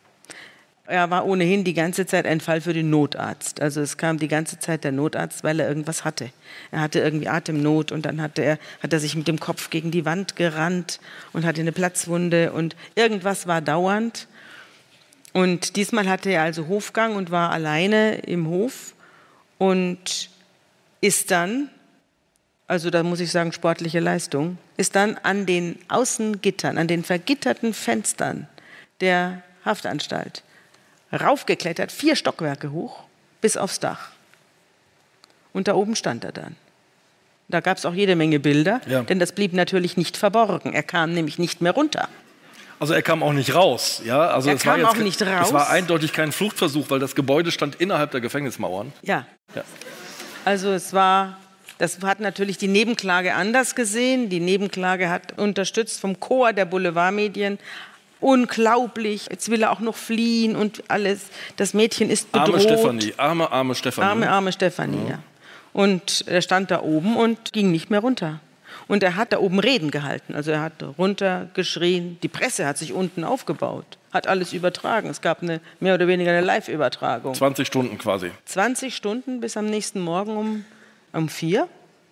Er war ohnehin die ganze Zeit ein Fall für den Notarzt. Also es kam die ganze Zeit der Notarzt, weil er irgendwas hatte. Er hatte irgendwie Atemnot und dann hatte er, hat er sich mit dem Kopf gegen die Wand gerannt und hatte eine Platzwunde und irgendwas war dauernd. Und diesmal hatte er also Hofgang und war alleine im Hof und ist dann, also da muss ich sagen sportliche Leistung, ist dann an den Außengittern, an den vergitterten Fenstern der Haftanstalt raufgeklettert, vier Stockwerke hoch, bis aufs Dach. Und da oben stand er dann. Da gab es auch jede Menge Bilder, ja. Denn das blieb natürlich nicht verborgen. Er kam nämlich nicht mehr runter. Also er kam auch nicht raus, ja? Also er es kam war jetzt, auch nicht raus. Es war eindeutig kein Fluchtversuch, weil das Gebäude stand innerhalb der Gefängnismauern. Ja. ja. Also es war, das hat natürlich die Nebenklage anders gesehen. Die Nebenklage hat unterstützt vom Chor der Boulevardmedien. Unglaublich, jetzt will er auch noch fliehen und alles. Das Mädchen ist bedroht. Arme Stefanie, arme, arme Stefanie. Arme, arme Stefanie, ja. ja. Und er stand da oben und ging nicht mehr runter. Und er hat da oben Reden gehalten. Also er hat runtergeschrien. Die Presse hat sich unten aufgebaut, hat alles übertragen. Es gab eine mehr oder weniger eine Live-Übertragung. zwanzig Stunden quasi. zwanzig Stunden bis am nächsten Morgen um, um vier.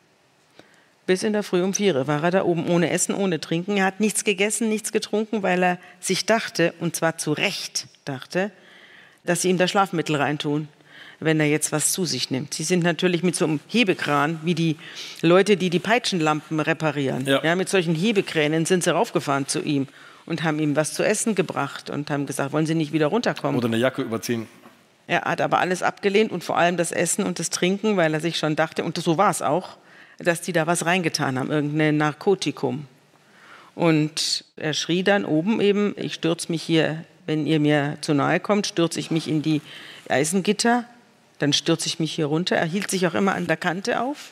Bis in der Früh um vier war er da oben ohne Essen, ohne Trinken. Er hat nichts gegessen, nichts getrunken, weil er sich dachte, und zwar zu Recht dachte, dass sie ihm da Schlafmittel reintun, wenn er jetzt was zu sich nimmt. Sie sind natürlich mit so einem Hebekran, wie die Leute, die die Peitschenlampen reparieren. Ja. Ja, mit solchen Hebekränen sind sie raufgefahren zu ihm und haben ihm was zu essen gebracht und haben gesagt, wollen Sie nicht wieder runterkommen? Oder eine Jacke überziehen. Er hat aber alles abgelehnt und vor allem das Essen und das Trinken, weil er sich schon dachte, und so war es auch, dass die da was reingetan haben, irgendein Narkotikum. Und er schrie dann oben eben, ich stürze mich hier, wenn ihr mir zu nahe kommt, stürze ich mich in die Eisengitter, dann stürze ich mich hier runter. Er hielt sich auch immer an der Kante auf.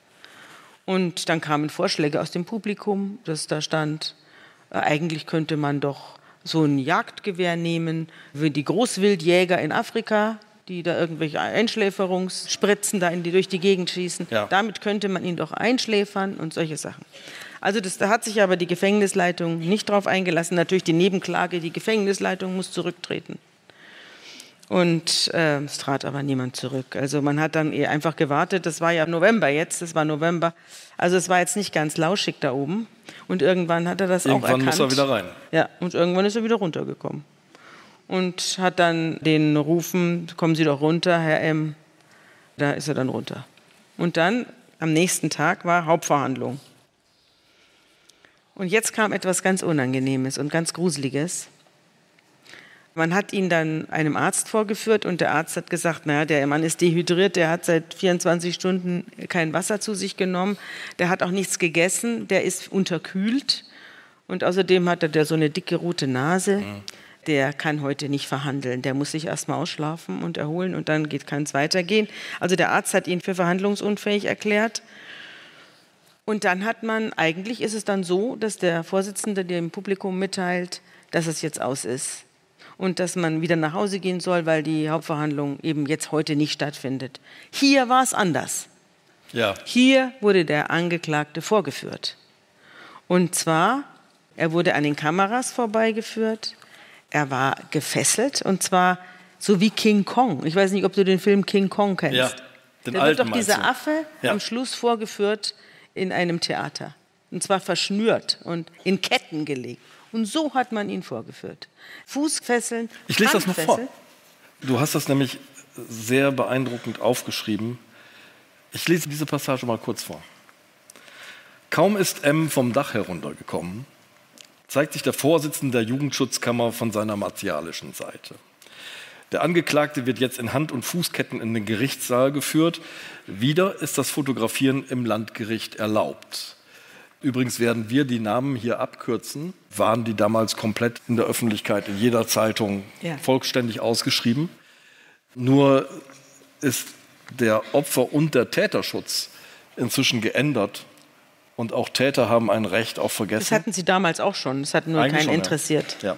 Und dann kamen Vorschläge aus dem Publikum, dass da stand, äh, eigentlich könnte man doch so ein Jagdgewehr nehmen, wie die Großwildjäger in Afrika, die da irgendwelche Einschläferungsspritzen da in die, durch die Gegend schießen. Ja. Damit könnte man ihn doch einschläfern und solche Sachen. Also das, da hat sich aber die Gefängnisleitung nicht drauf eingelassen. Natürlich die Nebenklage, die Gefängnisleitung muss zurücktreten. Und äh, es trat aber niemand zurück. Also man hat dann eher einfach gewartet. Das war ja November jetzt, das war November. Also es war jetzt nicht ganz lauschig da oben. Und irgendwann hat er das irgendwann auch erkannt. Irgendwann muss er wieder rein. Ja, und irgendwann ist er wieder runtergekommen. Und hat dann den Rufen, kommen Sie doch runter, Herr M. Da ist er dann runter. Und dann, am nächsten Tag, war Hauptverhandlung. Und jetzt kam etwas ganz Unangenehmes und ganz Gruseliges. Man hat ihn dann einem Arzt vorgeführt und der Arzt hat gesagt, naja, der Mann ist dehydriert, der hat seit vierundzwanzig Stunden kein Wasser zu sich genommen, der hat auch nichts gegessen, der ist unterkühlt und außerdem hat er so eine dicke rote Nase. Mhm. der kann heute nicht verhandeln. Der muss sich erst mal ausschlafen und erholen und dann kann es weitergehen. Also der Arzt hat ihn für verhandlungsunfähig erklärt. Und dann hat man, eigentlich ist es dann so, dass der Vorsitzende dem Publikum mitteilt, dass es jetzt aus ist. Und dass man wieder nach Hause gehen soll, weil die Hauptverhandlung eben jetzt heute nicht stattfindet. Hier war es anders. Ja. Hier wurde der Angeklagte vorgeführt. Und zwar, er wurde an den Kameras vorbeigeführt, er war gefesselt und zwar so wie King Kong. Ich weiß nicht, ob du den Film King Kong kennst. Ja, den da alten, wird doch dieser meinst du? Affe Ja. am Schluss vorgeführt in einem Theater. Und zwar verschnürt und in Ketten gelegt. Und so hat man ihn vorgeführt. Fußfesseln, Ich lese das mal vor. Handfesseln. Du hast das nämlich sehr beeindruckend aufgeschrieben. Ich lese diese Passage mal kurz vor. Kaum ist M vom Dach heruntergekommen, zeigt sich der Vorsitzende der Jugendschutzkammer von seiner martialischen Seite. Der Angeklagte wird jetzt in Hand- und Fußketten in den Gerichtssaal geführt. Wieder ist das Fotografieren im Landgericht erlaubt. Übrigens werden wir die Namen hier abkürzen, waren die damals komplett in der Öffentlichkeit, in jeder Zeitung Ja. vollständig ausgeschrieben. Nur ist der Opfer- und der Täterschutz inzwischen geändert. Und auch Täter haben ein Recht auf Vergessen. Das hatten sie damals auch schon, das hat nur Eigentlich keinen schon, interessiert. Ja. Ja.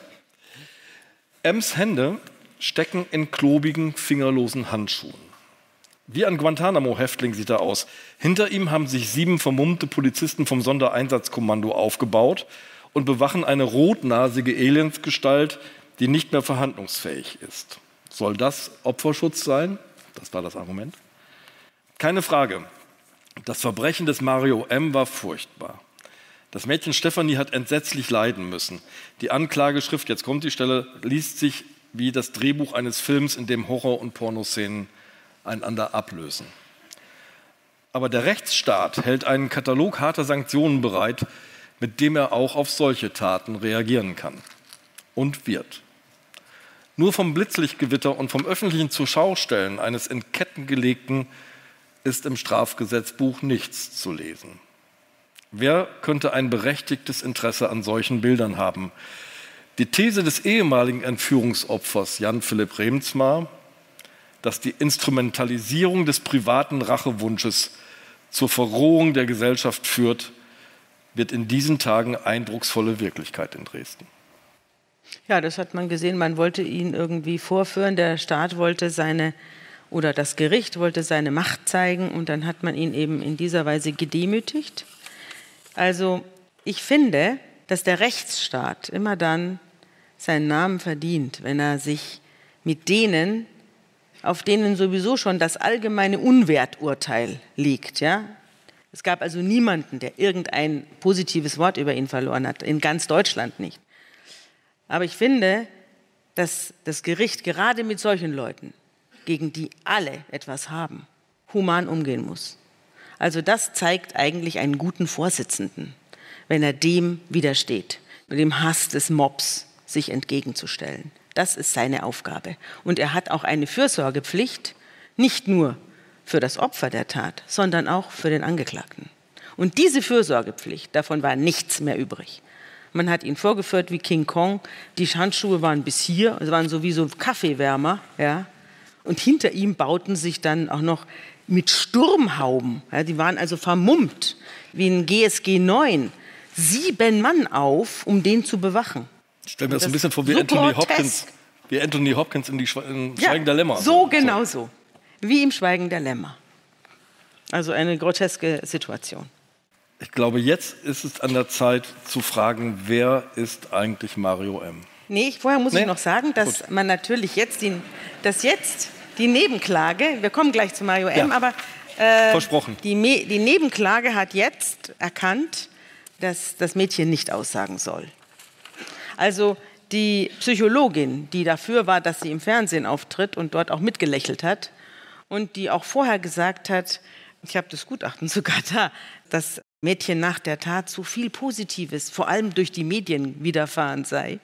Ems Hände stecken in klobigen, fingerlosen Handschuhen. Wie ein Guantanamo-Häftling sieht er aus. Hinter ihm haben sich sieben vermummte Polizisten vom Sondereinsatzkommando aufgebaut und bewachen eine rotnasige Elendsgestalt, die nicht mehr verhandlungsfähig ist. Soll das Opferschutz sein? Das war das Argument. Keine Frage. Das Verbrechen des Mario M. war furchtbar. Das Mädchen Stefanie hat entsetzlich leiden müssen. Die Anklageschrift, jetzt kommt die Stelle, liest sich wie das Drehbuch eines Films, in dem Horror- und Pornoszenen einander ablösen. Aber der Rechtsstaat hält einen Katalog harter Sanktionen bereit, mit dem er auch auf solche Taten reagieren kann. Und wird. Nur vom Blitzlichtgewitter und vom öffentlichen Zurschaustellen eines in Ketten gelegten ist im Strafgesetzbuch nichts zu lesen. Wer könnte ein berechtigtes Interesse an solchen Bildern haben? Die These des ehemaligen Entführungsopfers Jan Philipp Reemtsma, dass die Instrumentalisierung des privaten Rachewunsches zur Verrohung der Gesellschaft führt, wird in diesen Tagen eindrucksvolle Wirklichkeit in Dresden. Ja, das hat man gesehen. Man wollte ihn irgendwie vorführen. Der Staat wollte seine, oder das Gericht wollte seine Macht zeigen und dann hat man ihn eben in dieser Weise gedemütigt. Also ich finde, dass der Rechtsstaat immer dann seinen Namen verdient, wenn er sich mit denen, auf denen sowieso schon das allgemeine Unwerturteil liegt. Ja? Es gab also niemanden, der irgendein positives Wort über ihn verloren hat, in ganz Deutschland nicht. Aber ich finde, dass das Gericht gerade mit solchen Leuten, gegen die alle etwas haben, human umgehen muss. Also das zeigt eigentlich einen guten Vorsitzenden, wenn er dem widersteht, dem Hass des Mobs sich entgegenzustellen. Das ist seine Aufgabe. Und er hat auch eine Fürsorgepflicht, nicht nur für das Opfer der Tat, sondern auch für den Angeklagten. Und diese Fürsorgepflicht, davon war nichts mehr übrig. Man hat ihn vorgeführt wie King Kong. Die Handschuhe waren bis hier, es waren so wie so Kaffeewärmer. Ja. Und hinter ihm bauten sich dann auch noch mit Sturmhauben, ja, die waren also vermummt, wie ein G S G neun, sieben Mann auf, um den zu bewachen. Ich stelle mir das, das ein bisschen vor wie so Anthony grotesk. Hopkins, wie Anthony Hopkins in die Schwe in Ja, Schweigen der Lämmer. so genau so, wie im Schweigen der Lämmer. Also eine groteske Situation. Ich glaube, jetzt ist es an der Zeit zu fragen, wer ist eigentlich Mario M.? Nee, vorher muss Nee? ich noch sagen, dass Gut. man natürlich jetzt, die, dass jetzt die Nebenklage, wir kommen gleich zu Mario M., Ja. aber äh, Versprochen. Die, Me die Nebenklage hat jetzt erkannt, dass das Mädchen nicht aussagen soll. Also die Psychologin, die dafür war, dass sie im Fernsehen auftritt und dort auch mitgelächelt hat und die auch vorher gesagt hat, ich habe das Gutachten sogar da, dass Mädchen nach der Tat so viel Positives, vor allem durch die Medien, widerfahren sei,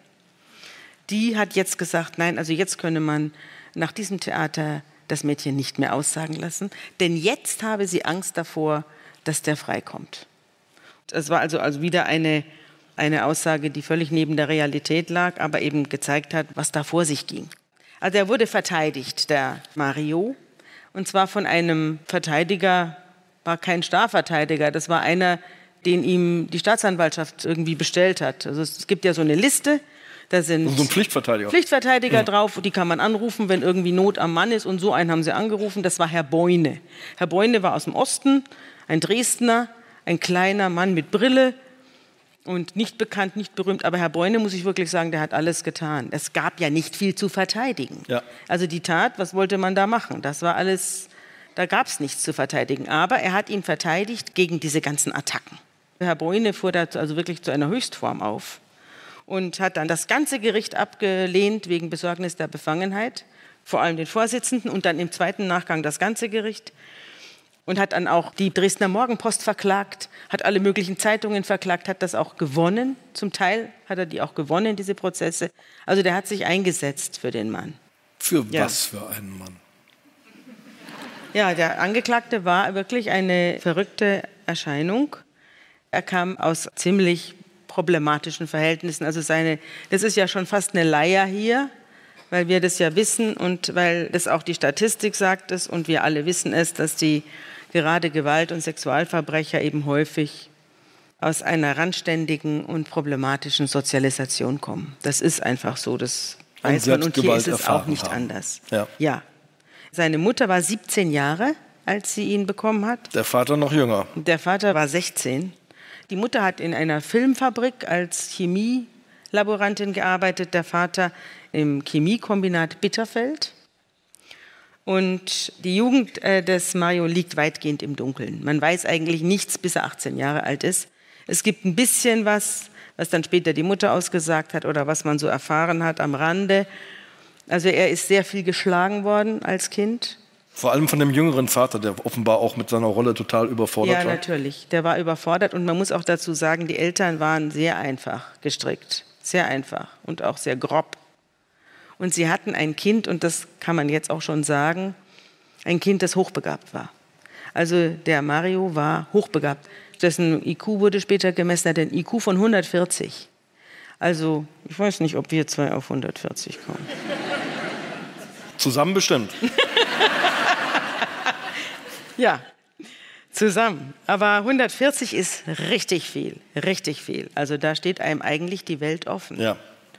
die hat jetzt gesagt, nein, also jetzt könne man nach diesem Theater das Mädchen nicht mehr aussagen lassen, denn jetzt habe sie Angst davor, dass der freikommt. Es war also, also wieder eine, Eine Aussage, die völlig neben der Realität lag, aber eben gezeigt hat, was da vor sich ging. Also er wurde verteidigt, der Mario, und zwar von einem Verteidiger, war kein Strafverteidiger, das war einer, den ihm die Staatsanwaltschaft irgendwie bestellt hat. Also es gibt ja so eine Liste, da sind so ein Pflichtverteidiger, Pflichtverteidiger ja. drauf, die kann man anrufen, wenn irgendwie Not am Mann ist, und so einen haben sie angerufen, das war Herr Beune. Herr Beune war aus dem Osten, ein Dresdner, ein kleiner Mann mit Brille und nicht bekannt, nicht berühmt, aber Herr Beune, muss ich wirklich sagen, der hat alles getan. Es gab ja nicht viel zu verteidigen. Ja. Also die Tat, was wollte man da machen? Das war alles, da gab es nichts zu verteidigen, aber er hat ihn verteidigt gegen diese ganzen Attacken. Herr Beune fuhr da also wirklich zu einer Höchstform auf und hat dann das ganze Gericht abgelehnt wegen Besorgnis der Befangenheit, vor allem den Vorsitzenden, und dann im zweiten Nachgang das ganze Gericht, und hat dann auch die Dresdner Morgenpost verklagt, hat alle möglichen Zeitungen verklagt, hat das auch gewonnen. Zum Teil hat er die auch gewonnen, diese Prozesse. Also der hat sich eingesetzt für den Mann. Für ja. was für einen Mann? Ja, der Angeklagte war wirklich eine verrückte Erscheinung. Er kam aus ziemlich problematischen Verhältnissen. Also seine, das ist ja schon fast eine Leier hier, weil wir das ja wissen und weil das auch die Statistik sagt es und wir alle wissen es, dass die gerade Gewalt- und Sexualverbrecher eben häufig aus einer randständigen und problematischen Sozialisation kommen. Das ist einfach so, das weiß man, und hier ist es auch nicht haben. anders. Ja. ja. Seine Mutter war siebzehn Jahre, als sie ihn bekommen hat. Der Vater noch jünger. Der Vater war sechzehn. Die Mutter hat in einer Filmfabrik als Chemielaborantin gearbeitet, der Vater im Chemiekombinat Bitterfeld. Und die Jugend äh, des Mario liegt weitgehend im Dunkeln. Man weiß eigentlich nichts, bis er achtzehn Jahre alt ist. Es gibt ein bisschen was, was dann später die Mutter ausgesagt hat oder was man so erfahren hat am Rande. Also er ist sehr viel geschlagen worden als Kind. Vor allem von dem jüngeren Vater, der offenbar auch mit seiner Rolle total überfordert ja, war. Ja, natürlich. Der war überfordert und man muss auch dazu sagen, die Eltern waren sehr einfach gestrickt. Sehr einfach und auch sehr grob. Und sie hatten ein Kind, und das kann man jetzt auch schon sagen, ein Kind, das hochbegabt war. Also der Mario war hochbegabt. Dessen I Q wurde später gemessen, er hat einen I Q von hundertvierzig. Also ich weiß nicht, ob wir zwei auf hundertvierzig kommen. Zusammen bestimmt. Ja, zusammen. Aber hundertvierzig ist richtig viel, richtig viel. Also da steht einem eigentlich die Welt offen. Ja.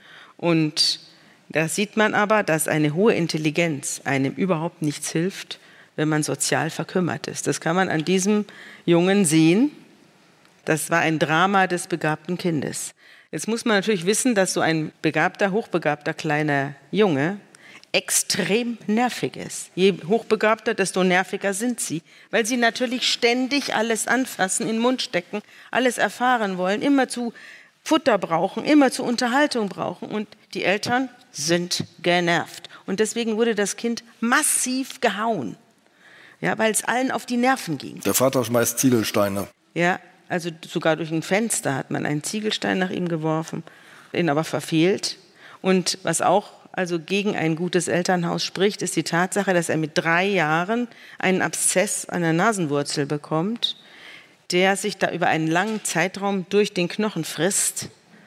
Und da sieht man aber, dass eine hohe Intelligenz einem überhaupt nichts hilft, wenn man sozial verkümmert ist. Das kann man an diesem Jungen sehen. Das war ein Drama des begabten Kindes. Jetzt muss man natürlich wissen, dass so ein begabter, hochbegabter kleiner Junge extrem nervig ist. Je hochbegabter, desto nerviger sind sie, weil sie natürlich ständig alles anfassen, in den Mund stecken, alles erfahren wollen, immer zu Futter brauchen, immer zu Unterhaltung brauchen, und die Eltern sind genervt. Und deswegen wurde das Kind massiv gehauen, ja, weil es allen auf die Nerven ging. Der Vater schmeißt Ziegelsteine. Ja, also sogar durch ein Fenster hat man einen Ziegelstein nach ihm geworfen, ihn aber verfehlt. Und was auch also gegen ein gutes Elternhaus spricht, ist die Tatsache, dass er mit drei Jahren einen Abszess an der Nasenwurzel bekommt, der sich da über einen langen Zeitraum durch den Knochen frisst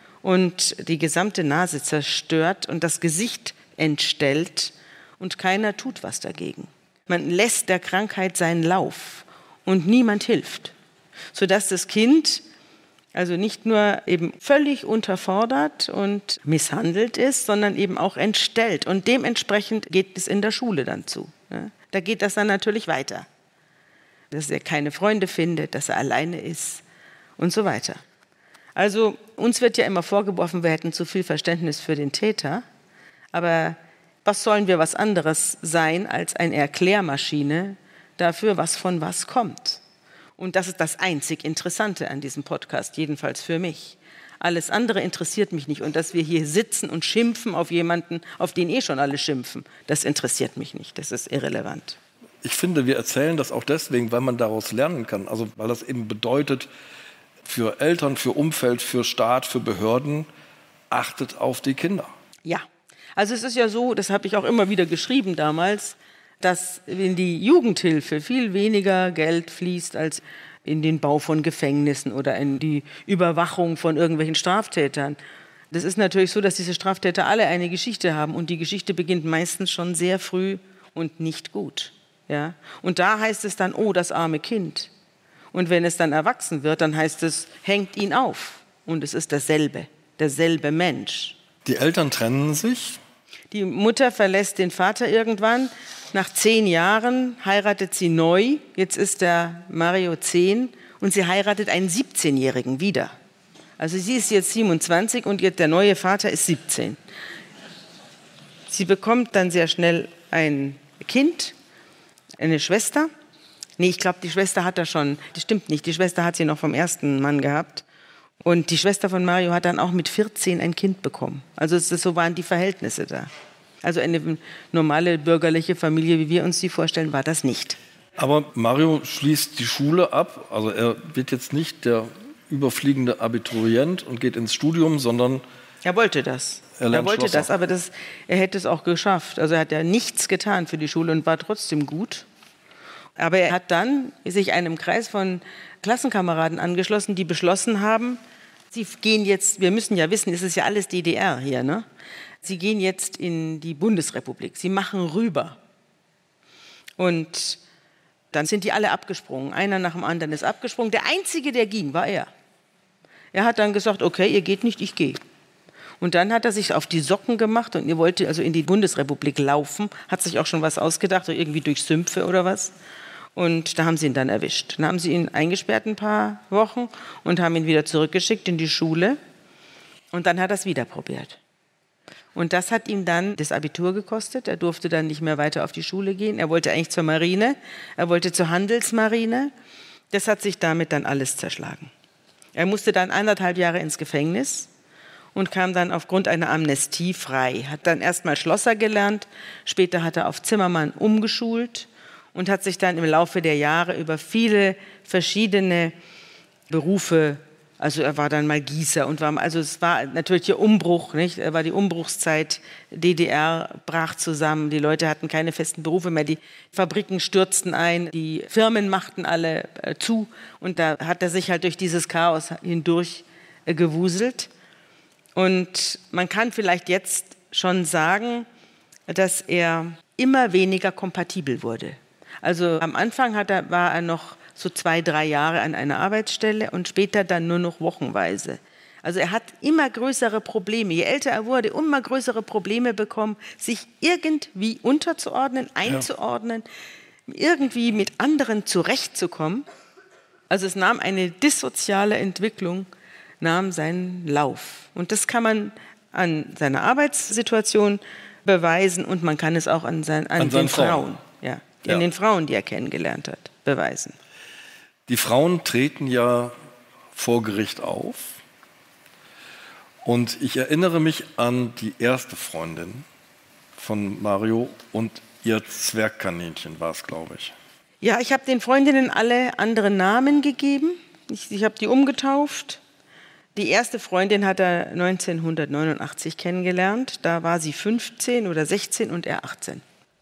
und die gesamte Nase zerstört und das Gesicht entstellt, und keiner tut was dagegen. Man lässt der Krankheit seinen Lauf und niemand hilft, sodass das Kind also nicht nur eben völlig unterfordert und misshandelt ist, sondern eben auch entstellt. Und dementsprechend geht es in der Schule dann zu. Da geht das dann natürlich weiter. Dass er keine Freunde findet, dass er alleine ist und so weiter. Also uns wird ja immer vorgeworfen, wir hätten zu viel Verständnis für den Täter. Aber was sollen wir was anderes sein als eine Erklärmaschine dafür, was von was kommt? Und das ist das einzig Interessante an diesem Podcast, jedenfalls für mich. Alles andere interessiert mich nicht. Und dass wir hier sitzen und schimpfen auf jemanden, auf den eh schon alle schimpfen, das interessiert mich nicht. Das ist irrelevant. Ich finde, wir erzählen das auch deswegen, weil man daraus lernen kann. Also weil das eben bedeutet, für Eltern, für Umfeld, für Staat, für Behörden, achtet auf die Kinder. Ja, also es ist ja so, das habe ich auch immer wieder geschrieben damals, dass in die Jugendhilfe viel weniger Geld fließt als in den Bau von Gefängnissen oder in die Überwachung von irgendwelchen Straftätern. Das ist natürlich so, dass diese Straftäter alle eine Geschichte haben und die Geschichte beginnt meistens schon sehr früh und nicht gut. Ja? Und da heißt es dann, oh, das arme Kind. Und wenn es dann erwachsen wird, dann heißt es, hängt ihn auf. Und es ist dasselbe, derselbe Mensch. Die Eltern trennen sich. Die Mutter verlässt den Vater irgendwann. Nach zehn Jahren heiratet sie neu. Jetzt ist der Mario zehn und sie heiratet einen siebzehnjährigen wieder. Also sie ist jetzt siebenundzwanzig und jetzt der neue Vater ist siebzehn. Sie bekommt dann sehr schnell ein Kind, eine Schwester. Nee, ich glaube, die Schwester hat er schon. Das stimmt nicht, die Schwester hat sie noch vom ersten Mann gehabt. Und die Schwester von Mario hat dann auch mit vierzehn ein Kind bekommen. Also es ist, so waren die Verhältnisse da. Also eine normale bürgerliche Familie, wie wir uns die vorstellen, war das nicht. Aber Mario schließt die Schule ab. Also er wird jetzt nicht der überfliegende Abiturient und geht ins Studium, sondern... Er wollte das. Er, er wollte Schlosser. das, aber das, er hätte es auch geschafft. Also er hat ja nichts getan für die Schule und war trotzdem gut. Aber er hat dann sich einem Kreis von Klassenkameraden angeschlossen, die beschlossen haben, sie gehen jetzt, wir müssen ja wissen, es ist ja alles D D R hier, ne? Sie gehen jetzt in die Bundesrepublik, sie machen rüber. Und dann sind die alle abgesprungen, einer nach dem anderen ist abgesprungen. Der Einzige, der ging, war er. Er hat dann gesagt, okay, ihr geht nicht, ich gehe. Und dann hat er sich auf die Socken gemacht und er wollte also in die Bundesrepublik laufen, hat sich auch schon was ausgedacht, irgendwie durch Sümpfe oder was. Und da haben sie ihn dann erwischt. Dann haben sie ihn eingesperrt ein paar Wochen und haben ihn wieder zurückgeschickt in die Schule. Und dann hat er es wieder probiert. Und das hat ihm dann das Abitur gekostet. Er durfte dann nicht mehr weiter auf die Schule gehen. Er wollte eigentlich zur Marine, er wollte zur Handelsmarine. Das hat sich damit dann alles zerschlagen. Er musste dann anderthalb Jahre ins Gefängnis und kam dann aufgrund einer Amnestie frei. Hat dann erst mal Schlosser gelernt, später hat er auf Zimmermann umgeschult und hat sich dann im Laufe der Jahre über viele verschiedene Berufe, also er war dann mal Gießer und war, also es war natürlich der Umbruch, nicht? Er war die Umbruchszeit, D D R brach zusammen, die Leute hatten keine festen Berufe mehr, die Fabriken stürzten ein, die Firmen machten alle äh, zu und da hat er sich halt durch dieses Chaos hindurch äh, gewuselt. Und man kann vielleicht jetzt schon sagen, dass er immer weniger kompatibel wurde. Also am Anfang hat er, war er noch so zwei, drei Jahre an einer Arbeitsstelle und später dann nur noch wochenweise. Also er hat immer größere Probleme. Je älter er wurde, immer größere Probleme bekommen, sich irgendwie unterzuordnen, einzuordnen, ja. irgendwie mit anderen zurechtzukommen. Also es nahm eine dissoziale Entwicklung, nahm seinen Lauf. Und das kann man an seiner Arbeitssituation beweisen und man kann es auch an, sein, an, an den Frauen, Frauen ja, ja. an den Frauen, die er kennengelernt hat, beweisen. Die Frauen treten ja vor Gericht auf und ich erinnere mich an die erste Freundin von Mario und ihr Zwergkaninchen war es, glaube ich. Ja, ich habe den Freundinnen alle andere Namen gegeben. Ich, ich habe die umgetauft. Die erste Freundin hat er neunzehnhundertneunundachtzig kennengelernt. Da war sie fünfzehn oder sechzehn und er achtzehn.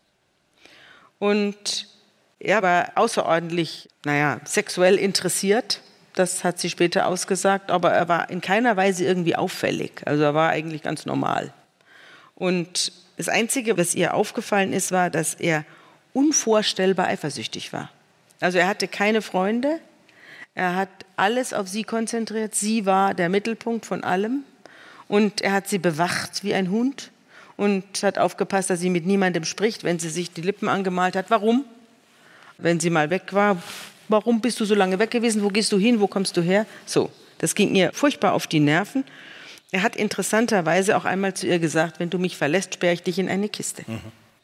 Und er war außerordentlich, naja, sexuell interessiert. Das hat sie später ausgesagt. Aber er war in keiner Weise irgendwie auffällig. Also er war eigentlich ganz normal. Und das Einzige, was ihr aufgefallen ist, war, dass er unvorstellbar eifersüchtig war. Also er hatte keine Freunde. Er hat alles auf sie konzentriert. Sie war der Mittelpunkt von allem. Und er hat sie bewacht wie ein Hund und hat aufgepasst, dass sie mit niemandem spricht, wenn sie sich die Lippen angemalt hat. Warum? Wenn sie mal weg war, warum bist du so lange weg gewesen? Wo gehst du hin? Wo kommst du her? So, das ging ihr furchtbar auf die Nerven. Er hat interessanterweise auch einmal zu ihr gesagt, wenn du mich verlässt, sperre ich dich in eine Kiste. Mhm.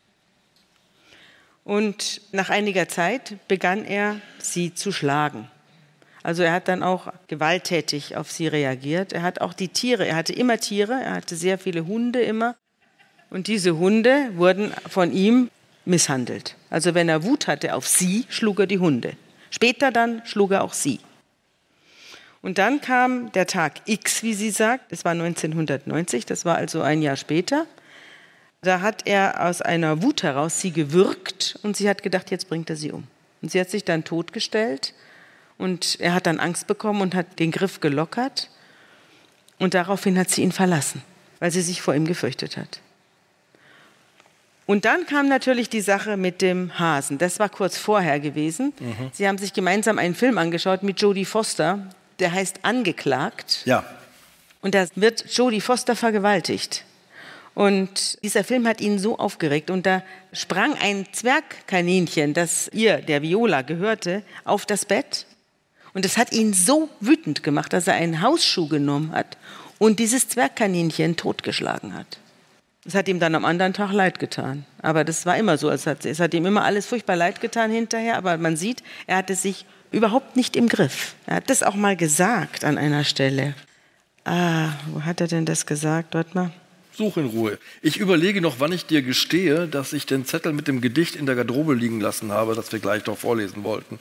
Und nach einiger Zeit begann er, sie zu schlagen. Also er hat dann auch gewalttätig auf sie reagiert. Er hat auch die Tiere, er hatte immer Tiere, er hatte sehr viele Hunde immer. Und diese Hunde wurden von ihm misshandelt. Also wenn er Wut hatte auf sie, schlug er die Hunde. Später dann schlug er auch sie. Und dann kam der Tag X, wie sie sagt, das war neunzehnhundertneunzig, das war also ein Jahr später. Da hat er aus einer Wut heraus sie gewürgt und sie hat gedacht, jetzt bringt er sie um. Und sie hat sich dann totgestellt Und er hat dann Angst bekommen und hat den Griff gelockert. Und daraufhin hat sie ihn verlassen, weil sie sich vor ihm gefürchtet hat. Und dann kam natürlich die Sache mit dem Hasen. Das war kurz vorher gewesen. Mhm. Sie haben sich gemeinsam einen Film angeschaut mit Jodie Foster, der heißt Angeklagt. Ja. Und da wird Jodie Foster vergewaltigt. Und dieser Film hat ihn so aufgeregt. Und da sprang ein Zwergkaninchen, das ihr, der Viola, gehörte, auf das Bett. Und das hat ihn so wütend gemacht, dass er einen Hausschuh genommen hat und dieses Zwergkaninchen totgeschlagen hat. Es hat ihm dann am anderen Tag leid getan. Aber das war immer so. Es hat, es hat ihm immer alles furchtbar leid getan hinterher. Aber man sieht, er hatte sich überhaupt nicht im Griff. Er hat das auch mal gesagt an einer Stelle. Ah, wo hat er denn das gesagt? Warte mal. Such in Ruhe. Ich überlege noch, wann ich dir gestehe, dass ich den Zettel mit dem Gedicht in der Garderobe liegen lassen habe, das wir gleich noch vorlesen wollten.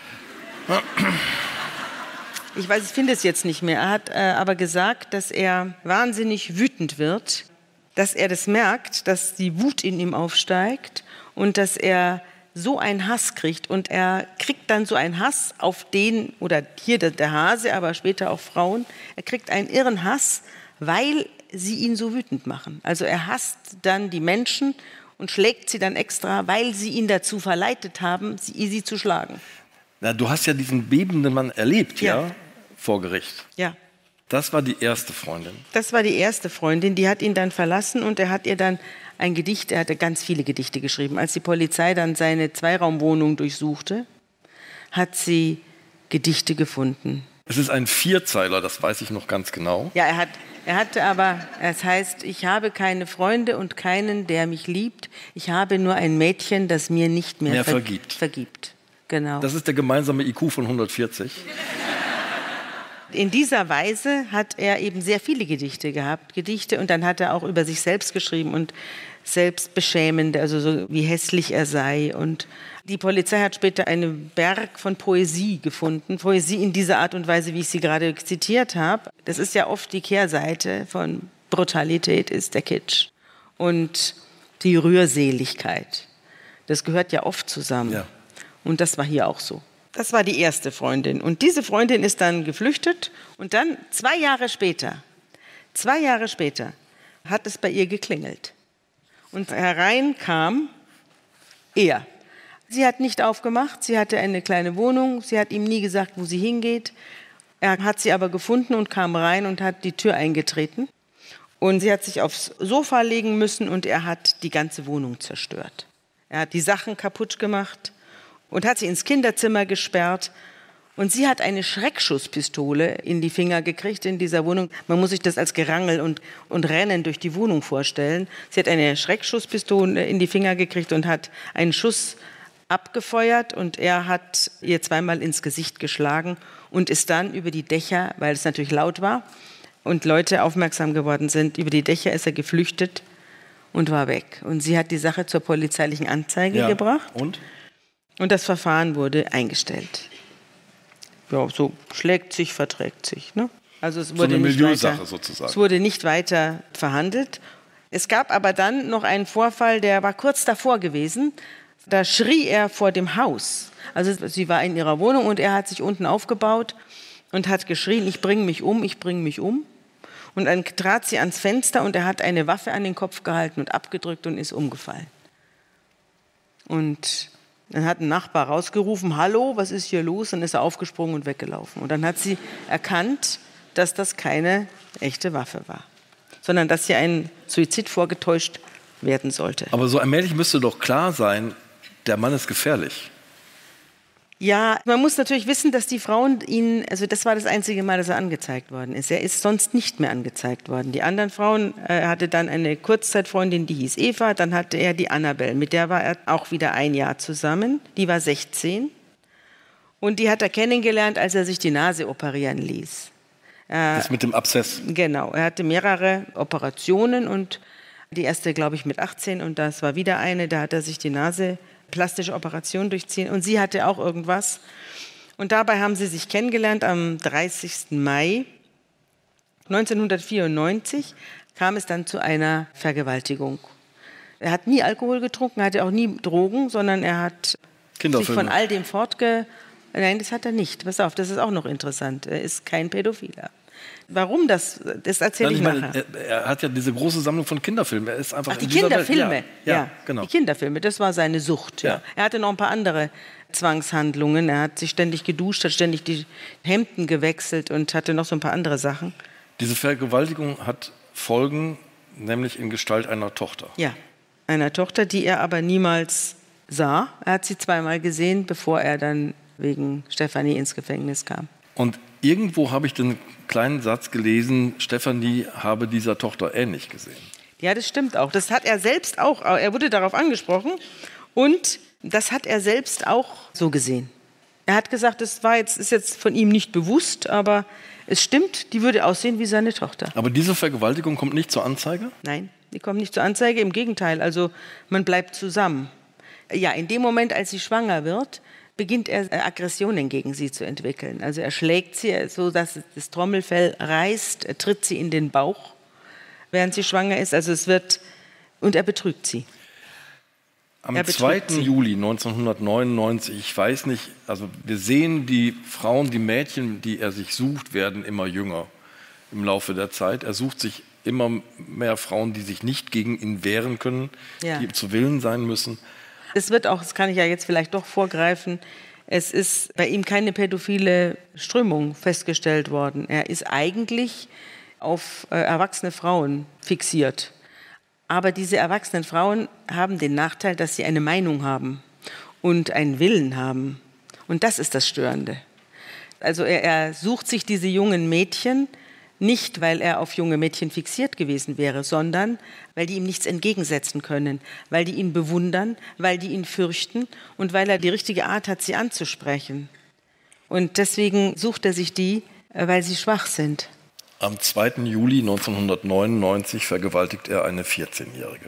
Ich weiß, ich finde es jetzt nicht mehr. Er hat äh, aber gesagt, dass er wahnsinnig wütend wird, dass er das merkt, dass die Wut in ihm aufsteigt und dass er so einen Hass kriegt. Und er kriegt dann so einen Hass auf den, oder hier der, der Hase, aber später auch Frauen. Er kriegt einen irren Hass, weil sie ihn so wütend machen. Also er hasst dann die Menschen und schlägt sie dann extra, weil sie ihn dazu verleitet haben, sie, sie zu schlagen. Na, du hast ja diesen bebenden Mann erlebt, ja, ja, vor Gericht. Ja. Das war die erste Freundin. Das war die erste Freundin, die hat ihn dann verlassen und er hat ihr dann ein Gedicht, er hatte ganz viele Gedichte geschrieben. Als die Polizei dann seine Zweiraumwohnung durchsuchte, hat sie Gedichte gefunden. Es ist ein Vierzeiler, das weiß ich noch ganz genau. Ja, er hat, er hatte aber, es heißt, ich habe keine Freunde und keinen, der mich liebt. Ich habe nur ein Mädchen, das mir nicht mehr, mehr ver- vergibt. vergibt. Genau. Das ist der gemeinsame I Q von hundertvierzig. In dieser Weise hat er eben sehr viele Gedichte gehabt, Gedichte, und dann hat er auch über sich selbst geschrieben und selbstbeschämend, also so wie hässlich er sei. Und die Polizei hat später einen Berg von Poesie gefunden, Poesie in dieser Art und Weise, wie ich sie gerade zitiert habe. Das ist ja oft die Kehrseite von Brutalität, ist der Kitsch und die Rührseligkeit. Das gehört ja oft zusammen. Ja. Und das war hier auch so. Das war die erste Freundin. Und diese Freundin ist dann geflüchtet. Und dann, zwei Jahre später, zwei Jahre später, hat es bei ihr geklingelt. Und herein kam er. Sie hat nicht aufgemacht. Sie hatte eine kleine Wohnung. Sie hat ihm nie gesagt, wo sie hingeht. Er hat sie aber gefunden und kam rein und hat die Tür eingetreten. Und sie hat sich aufs Sofa legen müssen und er hat die ganze Wohnung zerstört. Er hat die Sachen kaputt gemacht und hat sie ins Kinderzimmer gesperrt. Und sie hat eine Schreckschusspistole in die Finger gekriegt in dieser Wohnung. Man muss sich das als Gerangel und, und Rennen durch die Wohnung vorstellen. Sie hat eine Schreckschusspistole in die Finger gekriegt und hat einen Schuss abgefeuert. Und er hat ihr zweimal ins Gesicht geschlagen und ist dann über die Dächer, weil es natürlich laut war und Leute aufmerksam geworden sind, über die Dächer ist er geflüchtet und war weg. Und sie hat die Sache zur polizeilichen Anzeige ja. gebracht. Und? Und das Verfahren wurde eingestellt. Ja, so schlägt sich, verträgt sich. Ne? Also es wurde so eine nicht Milieusache weiter, sozusagen. Es wurde nicht weiter verhandelt. Es gab aber dann noch einen Vorfall, der war kurz davor gewesen. Da schrie er vor dem Haus. Also sie war in ihrer Wohnung und er hat sich unten aufgebaut und hat geschrien, ich bringe mich um, ich bringe mich um. Und dann trat sie ans Fenster und er hat eine Waffe an den Kopf gehalten und abgedrückt und ist umgefallen. Und dann hat ein Nachbar rausgerufen, hallo, was ist hier los? Dann ist er aufgesprungen und weggelaufen. Und dann hat sie erkannt, dass das keine echte Waffe war, sondern dass hier ein Suizid vorgetäuscht werden sollte. Aber so allmählich müsste doch klar sein, der Mann ist gefährlich. Ja, man muss natürlich wissen, dass die Frauen ihn, also das war das einzige Mal, dass er angezeigt worden ist. Er ist sonst nicht mehr angezeigt worden. Die anderen Frauen, er hatte dann eine Kurzzeitfreundin, die hieß Eva, dann hatte er die Annabelle, mit der war er auch wieder ein Jahr zusammen, die war sechzehn und die hat er kennengelernt, als er sich die Nase operieren ließ. Er, das mit dem Abszess. Genau, er hatte mehrere Operationen und die erste, glaube ich, mit achtzehn und das war wieder eine, da hat er sich die Nase plastische Operation durchziehen und sie hatte auch irgendwas. Und dabei haben sie sich kennengelernt am dreißigsten Mai neunzehnhundertvierundneunzig kam es dann zu einer Vergewaltigung. Er hat nie Alkohol getrunken, hatte auch nie Drogen, sondern er hat sich von all dem fortge- Nein, das hat er nicht. Pass auf, das ist auch noch interessant. Er ist kein Pädophiler. Warum das? Das erzähle ich, ich meine, nachher. Er, er hat ja diese große Sammlung von Kinderfilmen. Er ist einfach Ach, die in dieser Kinderfilme. Welt. Ja, ja, ja, genau. Die Kinderfilme, das war seine Sucht. Ja. Ja. Er hatte noch ein paar andere Zwangshandlungen. Er hat sich ständig geduscht, hat ständig die Hemden gewechselt und hatte noch so ein paar andere Sachen. Diese Vergewaltigung hat Folgen, nämlich in Gestalt einer Tochter. Ja, einer Tochter, die er aber niemals sah. Er hat sie zweimal gesehen, bevor er dann wegen Stefanie ins Gefängnis kam. Und irgendwo habe ich den kleinen Satz gelesen, Stefanie habe dieser Tochter ähnlich gesehen. Ja, das stimmt auch. Das hat er selbst auch. Er wurde darauf angesprochen und das hat er selbst auch so gesehen. Er hat gesagt, das war jetzt, ist jetzt von ihm nicht bewusst, aber es stimmt, die würde aussehen wie seine Tochter. Aber diese Vergewaltigung kommt nicht zur Anzeige? Nein, die kommt nicht zur Anzeige, im Gegenteil. Also man bleibt zusammen. Ja, in dem Moment, als sie schwanger wird, beginnt er Aggressionen gegen sie zu entwickeln. Also er schlägt sie so, dass das Trommelfell reißt, er tritt sie in den Bauch, während sie schwanger ist. Also es wird, und er betrügt sie. Am zweiten Juli neunzehnhundertneunundneunzig, ich weiß nicht, also wir sehen die Frauen, die Mädchen, die er sich sucht, werden immer jünger im Laufe der Zeit. Er sucht sich immer mehr Frauen, die sich nicht gegen ihn wehren können, ja. die ihm zu Willen sein müssen. Es wird auch, das kann ich ja jetzt vielleicht doch vorgreifen, es ist bei ihm keine pädophile Strömung festgestellt worden. Er ist eigentlich auf äh, erwachsene Frauen fixiert. Aber diese erwachsenen Frauen haben den Nachteil, dass sie eine Meinung haben und einen Willen haben. Und das ist das Störende. Also er, er sucht sich diese jungen Mädchen, nicht, weil er auf junge Mädchen fixiert gewesen wäre, sondern weil die ihm nichts entgegensetzen können, weil die ihn bewundern, weil die ihn fürchten und weil er die richtige Art hat, sie anzusprechen. Und deswegen sucht er sich die, weil sie schwach sind. Am zweiten Juli neunzehnhundertneunundneunzig vergewaltigt er eine vierzehnjährige.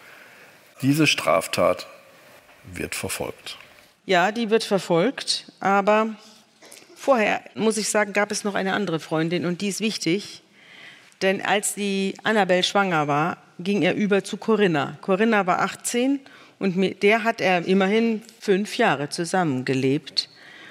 Diese Straftat wird verfolgt. Ja, die wird verfolgt, aber vorher, muss ich sagen, gab es noch eine andere Freundin und die ist wichtig, denn als die Annabel schwanger war, ging er über zu Corinna. Corinna war achtzehn und mit der hat er immerhin fünf Jahre zusammengelebt.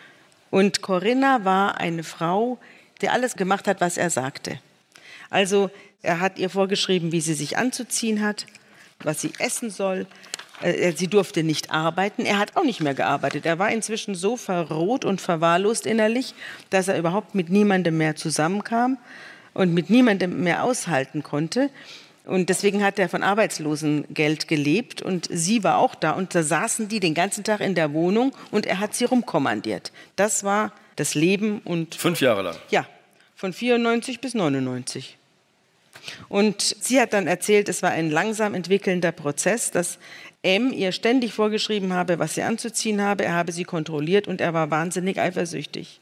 Und Corinna war eine Frau, die alles gemacht hat, was er sagte. Also er hat ihr vorgeschrieben, wie sie sich anzuziehen hat, was sie essen soll. Sie durfte nicht arbeiten. Er hat auch nicht mehr gearbeitet. Er war inzwischen so verroht und verwahrlost innerlich, dass er überhaupt mit niemandem mehr zusammenkam und mit niemandem mehr aushalten konnte. Und deswegen hat er von Arbeitslosengeld gelebt und sie war auch da. Und da saßen die den ganzen Tag in der Wohnung und er hat sie rumkommandiert. Das war das Leben. Und fünf Jahre lang? Ja, von vierundneunzig bis neunundneunzig. Und sie hat dann erzählt, es war ein langsam entwickelnder Prozess, dass M ihr ständig vorgeschrieben habe, was sie anzuziehen habe. Er habe sie kontrolliert und er war wahnsinnig eifersüchtig.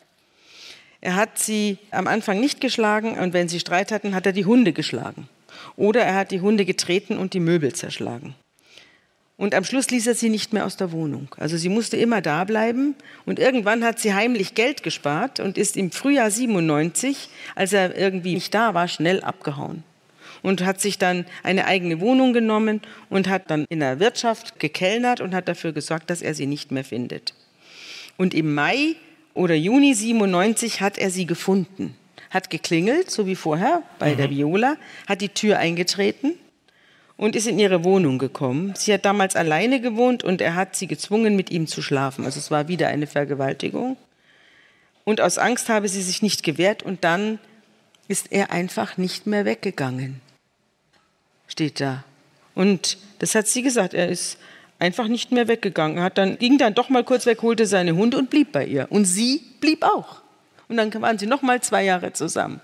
Er hat sie am Anfang nicht geschlagen und wenn sie Streit hatten, hat er die Hunde geschlagen. Oder er hat die Hunde getreten und die Möbel zerschlagen. Und am Schluss ließ er sie nicht mehr aus der Wohnung. Also sie musste immer da bleiben. Und irgendwann hat sie heimlich Geld gespart und ist im Frühjahr siebenundneunzig, als er irgendwie nicht da war, schnell abgehauen. Und hat sich dann eine eigene Wohnung genommen und hat dann in der Wirtschaft gekellnert und hat dafür gesorgt, dass er sie nicht mehr findet. Und im Mai oder Juni siebenundneunzig hat er sie gefunden. Hat geklingelt, so wie vorher bei mhm. der Viola, hat die Tür eingetreten und ist in ihre Wohnung gekommen. Sie hat damals alleine gewohnt und er hat sie gezwungen, mit ihm zu schlafen. Also es war wieder eine Vergewaltigung. Und aus Angst habe sie sich nicht gewehrt und dann ist er einfach nicht mehr weggegangen. Steht da. Und das hat sie gesagt, er ist einfach nicht mehr weggegangen. Er hat dann, ging dann doch mal kurz weg, holte seine Hunde und blieb bei ihr. Und sie blieb auch. Und dann waren sie noch mal zwei Jahre zusammen.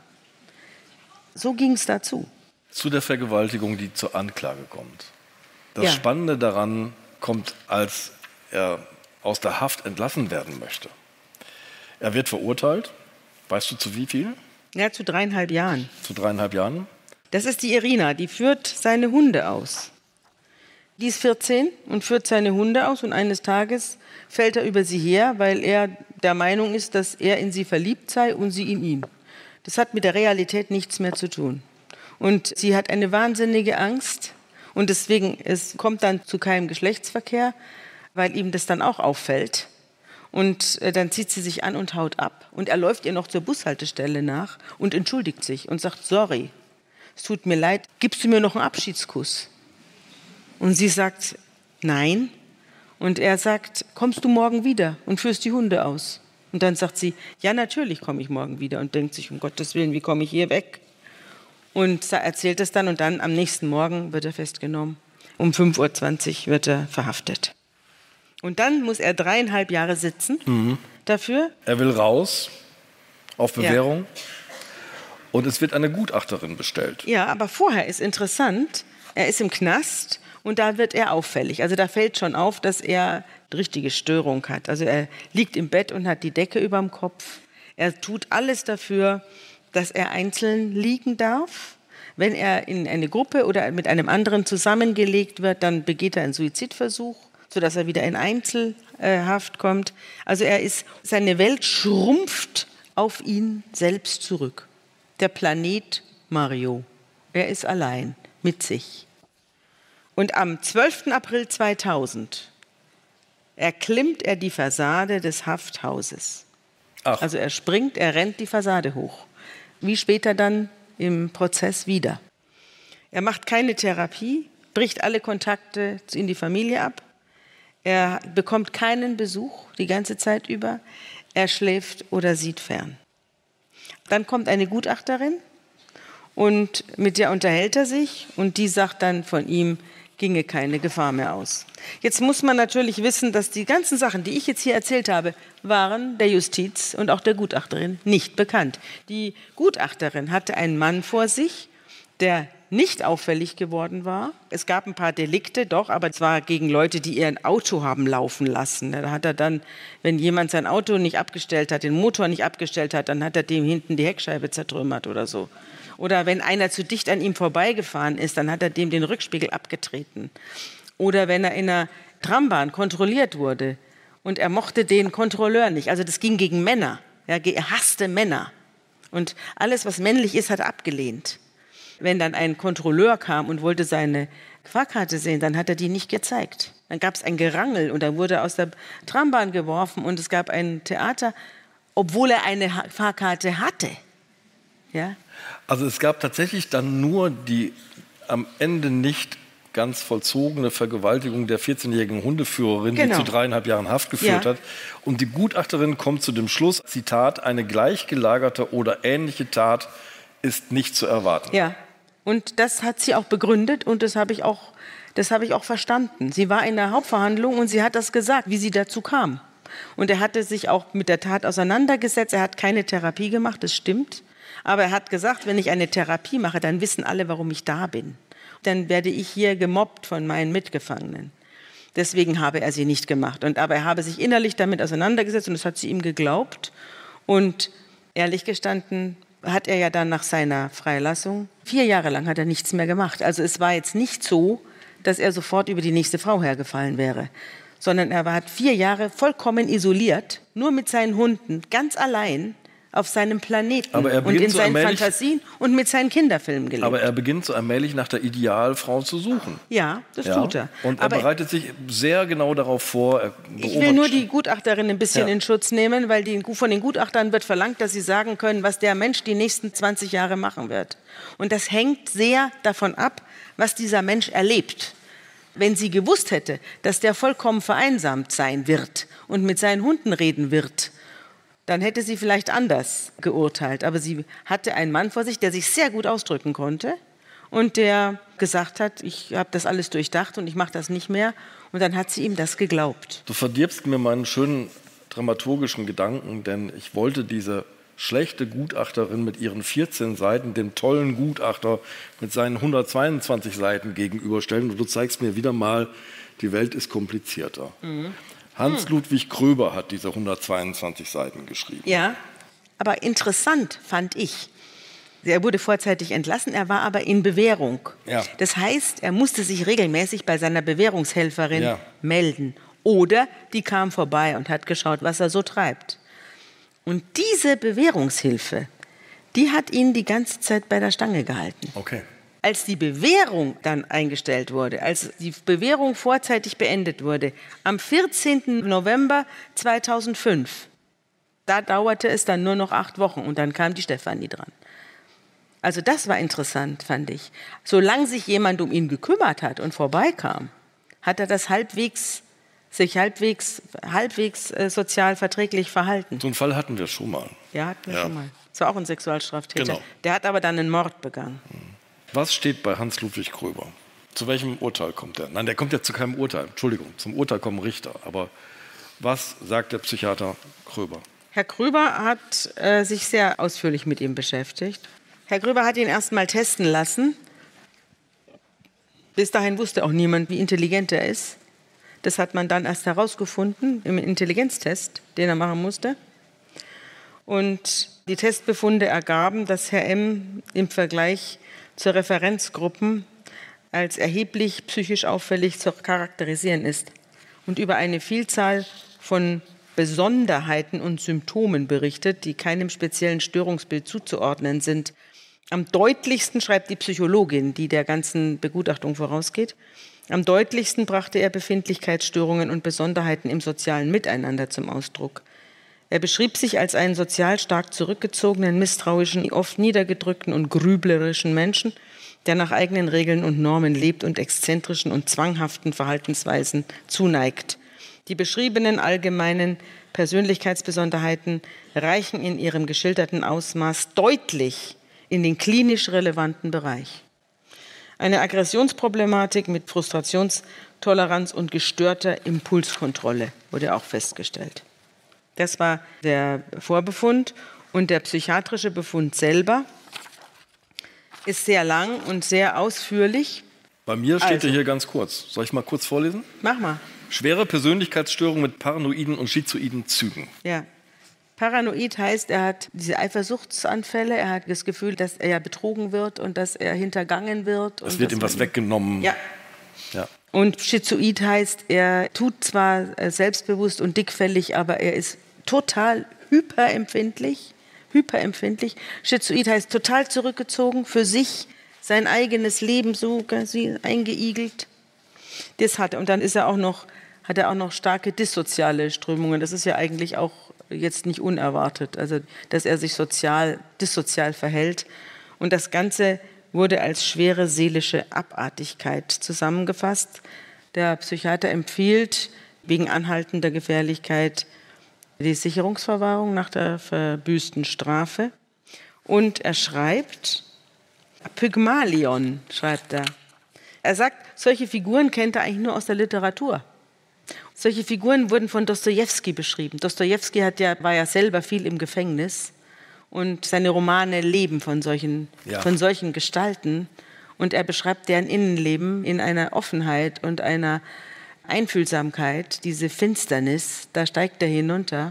So ging es dazu. Zu der Vergewaltigung, die zur Anklage kommt. Das ja. Spannende daran kommt, als er aus der Haft entlassen werden möchte. Er wird verurteilt. Weißt du zu wie viel? Ja, zu dreieinhalb Jahren. Zu dreieinhalb Jahren? Das ist die Irina, die führt seine Hunde aus. Die ist vierzehn und führt seine Hunde aus und eines Tages fällt er über sie her, weil er der Meinung ist, dass er in sie verliebt sei und sie in ihn. Das hat mit der Realität nichts mehr zu tun. Und sie hat eine wahnsinnige Angst und deswegen, es kommt dann zu keinem Geschlechtsverkehr, weil ihm das dann auch auffällt. Und äh, dann zieht sie sich an und haut ab. Und er läuft ihr noch zur Bushaltestelle nach und entschuldigt sich und sagt, sorry, es tut mir leid, gibst du mir noch einen Abschiedskuss? Und sie sagt, nein. Und er sagt, kommst du morgen wieder und führst die Hunde aus? Und dann sagt sie, ja, natürlich komme ich morgen wieder. Und denkt sich, um Gottes Willen, wie komme ich hier weg? Und erzählt es dann und dann am nächsten Morgen wird er festgenommen. Um fünf Uhr zwanzig wird er verhaftet. Und dann muss er dreieinhalb Jahre sitzen mhm. dafür. Er will raus, auf Bewährung. Ja. Und es wird eine Gutachterin bestellt. Ja, aber vorher ist interessant, er ist im Knast und da wird er auffällig. Also da fällt schon auf, dass er eine richtige Störung hat. Also er liegt im Bett und hat die Decke überm Kopf. Er tut alles dafür, dass er einzeln liegen darf. Wenn er in eine Gruppe oder mit einem anderen zusammengelegt wird, dann begeht er einen Suizidversuch, sodass er wieder in Einzelhaft kommt. Also er ist, seine Welt schrumpft auf ihn selbst zurück. Der Planet Mario. Er ist allein mit sich. Und am zwölften April zweitausend erklimmt er die Fassade des Hafthauses. Ach. Also er springt, er rennt die Fassade hoch. Wie später dann im Prozess wieder. Er macht keine Therapie, bricht alle Kontakte in die Familie ab. Er bekommt keinen Besuch die ganze Zeit über. Er schläft oder sieht fern. Dann kommt eine Gutachterin und mit der unterhält er sich und die sagt dann, von ihm ginge keine Gefahr mehr aus. Jetzt muss man natürlich wissen, dass die ganzen Sachen, die ich jetzt hier erzählt habe, waren der Justiz und auch der Gutachterin nicht bekannt. Die Gutachterin hatte einen Mann vor sich, der nicht auffällig geworden war. Es gab ein paar Delikte, doch, aber es war gegen Leute, die ihr ein Auto haben laufen lassen. Da hat er dann, wenn jemand sein Auto nicht abgestellt hat, den Motor nicht abgestellt hat, dann hat er dem hinten die Heckscheibe zertrümmert oder so. Oder wenn einer zu dicht an ihm vorbeigefahren ist, dann hat er dem den Rückspiegel abgetreten. Oder wenn er in einer Trambahn kontrolliert wurde und er mochte den Kontrolleur nicht. Also das ging gegen Männer. Ja, er hasste Männer. Und alles, was männlich ist, hat er abgelehnt. Wenn dann ein Kontrolleur kam und wollte seine Fahrkarte sehen, dann hat er die nicht gezeigt. Dann gab es ein Gerangel und dann wurde er aus der Trambahn geworfen und es gab ein Theater, obwohl er eine Fahrkarte hatte. Ja? Also es gab tatsächlich dann nur die am Ende nicht ganz vollzogene Vergewaltigung der vierzehnjährigen Hundeführerin, genau. die zu dreieinhalb Jahren Haft geführt ja. hat. Und die Gutachterin kommt zu dem Schluss, Zitat, eine gleichgelagerte oder ähnliche Tat ist nicht zu erwarten. Ja, und das hat sie auch begründet und das habe ich auch, das habe ich auch verstanden. Sie war in der Hauptverhandlung und sie hat das gesagt, wie sie dazu kam. Und er hatte sich auch mit der Tat auseinandergesetzt. Er hat keine Therapie gemacht, das stimmt. Aber er hat gesagt, wenn ich eine Therapie mache, dann wissen alle, warum ich da bin. Dann werde ich hier gemobbt von meinen Mitgefangenen. Deswegen habe er sie nicht gemacht. Und, aber er habe sich innerlich damit auseinandergesetzt und das hat sie ihm geglaubt. Und ehrlich gestanden hat er ja dann nach seiner Freilassung, vier Jahre lang hat er nichts mehr gemacht. Also es war jetzt nicht so, dass er sofort über die nächste Frau hergefallen wäre, sondern er hat vier Jahre vollkommen isoliert, nur mit seinen Hunden, ganz allein auf seinem Planeten und in so seinen Fantasien und mit seinen Kinderfilmen gelebt. Aber er beginnt so allmählich nach der Idealfrau zu suchen. Ja, das ja. tut er. Und er aber bereitet sich sehr genau darauf vor. Er ich will nur die Gutachterin ein bisschen ja. in Schutz nehmen, weil die, von den Gutachtern wird verlangt, dass sie sagen können, was der Mensch die nächsten zwanzig Jahre machen wird. Und das hängt sehr davon ab, was dieser Mensch erlebt. Wenn sie gewusst hätte, dass der vollkommen vereinsamt sein wird und mit seinen Hunden reden wird, dann hätte sie vielleicht anders geurteilt. Aber sie hatte einen Mann vor sich, der sich sehr gut ausdrücken konnte und der gesagt hat, ich habe das alles durchdacht und ich mache das nicht mehr. Und dann hat sie ihm das geglaubt. Du verdirbst mir meinen schönen dramaturgischen Gedanken, denn ich wollte diese schlechte Gutachterin mit ihren vierzehn Seiten dem tollen Gutachter mit seinen hundertzweiundzwanzig Seiten gegenüberstellen. Und du zeigst mir wieder mal, die Welt ist komplizierter. Mhm. Hans-Ludwig Kröber hat diese hundertzweiundzwanzig Seiten geschrieben. Ja, aber interessant fand ich. Er wurde vorzeitig entlassen, er war aber in Bewährung. Ja. Das heißt, er musste sich regelmäßig bei seiner Bewährungshelferin ja. melden. Oder die kam vorbei und hat geschaut, was er so treibt. Und diese Bewährungshilfe, die hat ihn die ganze Zeit bei der Stange gehalten. Okay. Als die Bewährung dann eingestellt wurde, als die Bewährung vorzeitig beendet wurde, am vierzehnten November zweitausendfünf, da dauerte es dann nur noch acht Wochen und dann kam die Stefanie dran. Also das war interessant, fand ich. Solange sich jemand um ihn gekümmert hat und vorbeikam, hat er das halbwegs, sich halbwegs, halbwegs äh, sozial verträglich verhalten. So einen Fall hatten wir schon mal. Ja, hatten wir Ja. schon mal. Das war auch ein Sexualstraftäter. Genau. Der hat aber dann einen Mord begangen. Was steht bei Hans-Ludwig Kröber? Zu welchem Urteil kommt er? Nein, der kommt ja zu keinem Urteil. Entschuldigung, zum Urteil kommen Richter. Aber was sagt der Psychiater Kröber? Herr Kröber hat äh, sich sehr ausführlich mit ihm beschäftigt. Herr Kröber hat ihn erst mal testen lassen. Bis dahin wusste auch niemand, wie intelligent er ist. Das hat man dann erst herausgefunden im Intelligenztest, den er machen musste. Und die Testbefunde ergaben, dass Herr M. im Vergleich zur Referenzgruppen als erheblich psychisch auffällig zu charakterisieren ist und über eine Vielzahl von Besonderheiten und Symptomen berichtet, die keinem speziellen Störungsbild zuzuordnen sind. Am deutlichsten, schreibt die Psychologin, die der ganzen Begutachtung vorausgeht, am deutlichsten brachte er Befindlichkeitsstörungen und Besonderheiten im sozialen Miteinander zum Ausdruck. Er beschrieb sich als einen sozial stark zurückgezogenen, misstrauischen, oft niedergedrückten und grüblerischen Menschen, der nach eigenen Regeln und Normen lebt und exzentrischen und zwanghaften Verhaltensweisen zuneigt. Die beschriebenen allgemeinen Persönlichkeitsbesonderheiten reichen in ihrem geschilderten Ausmaß deutlich in den klinisch relevanten Bereich. Eine Aggressionsproblematik mit Frustrationstoleranz und gestörter Impulskontrolle wurde auch festgestellt. Das war der Vorbefund und der psychiatrische Befund selber ist sehr lang und sehr ausführlich. Bei mir steht Also. er hier ganz kurz. Soll ich mal kurz vorlesen? Mach mal. Schwere Persönlichkeitsstörung mit paranoiden und schizoiden Zügen. Ja. Paranoid heißt, er hat diese Eifersuchtsanfälle, er hat das Gefühl, dass er betrogen wird und dass er hintergangen wird. Es und wird dass ihm was man- weggenommen. Ja. Ja. Und schizoid heißt, er tut zwar äh, selbstbewusst und dickfällig, aber er ist total hyperempfindlich. Hyperempfindlich. Schizoid heißt total zurückgezogen, für sich, sein eigenes Leben so quasi eingeigelt. Das hat er. Und dann ist er auch noch, hat er auch noch starke dissoziale Strömungen. Das ist ja eigentlich auch jetzt nicht unerwartet, also dass er sich sozial, dissozial verhält. Und das Ganze wurde als schwere seelische Abartigkeit zusammengefasst. Der Psychiater empfiehlt wegen anhaltender Gefährlichkeit die Sicherungsverwahrung nach der verbüßten Strafe. Und er schreibt, Pygmalion schreibt er. Er sagt, solche Figuren kennt er eigentlich nur aus der Literatur. Solche Figuren wurden von Dostojewski beschrieben. Dostojewski hat ja, war ja selber viel im Gefängnis und seine Romane leben von solchen, Ja. von solchen Gestalten. Und er beschreibt deren Innenleben in einer Offenheit und einer Einfühlsamkeit, diese Finsternis, da steigt er hinunter.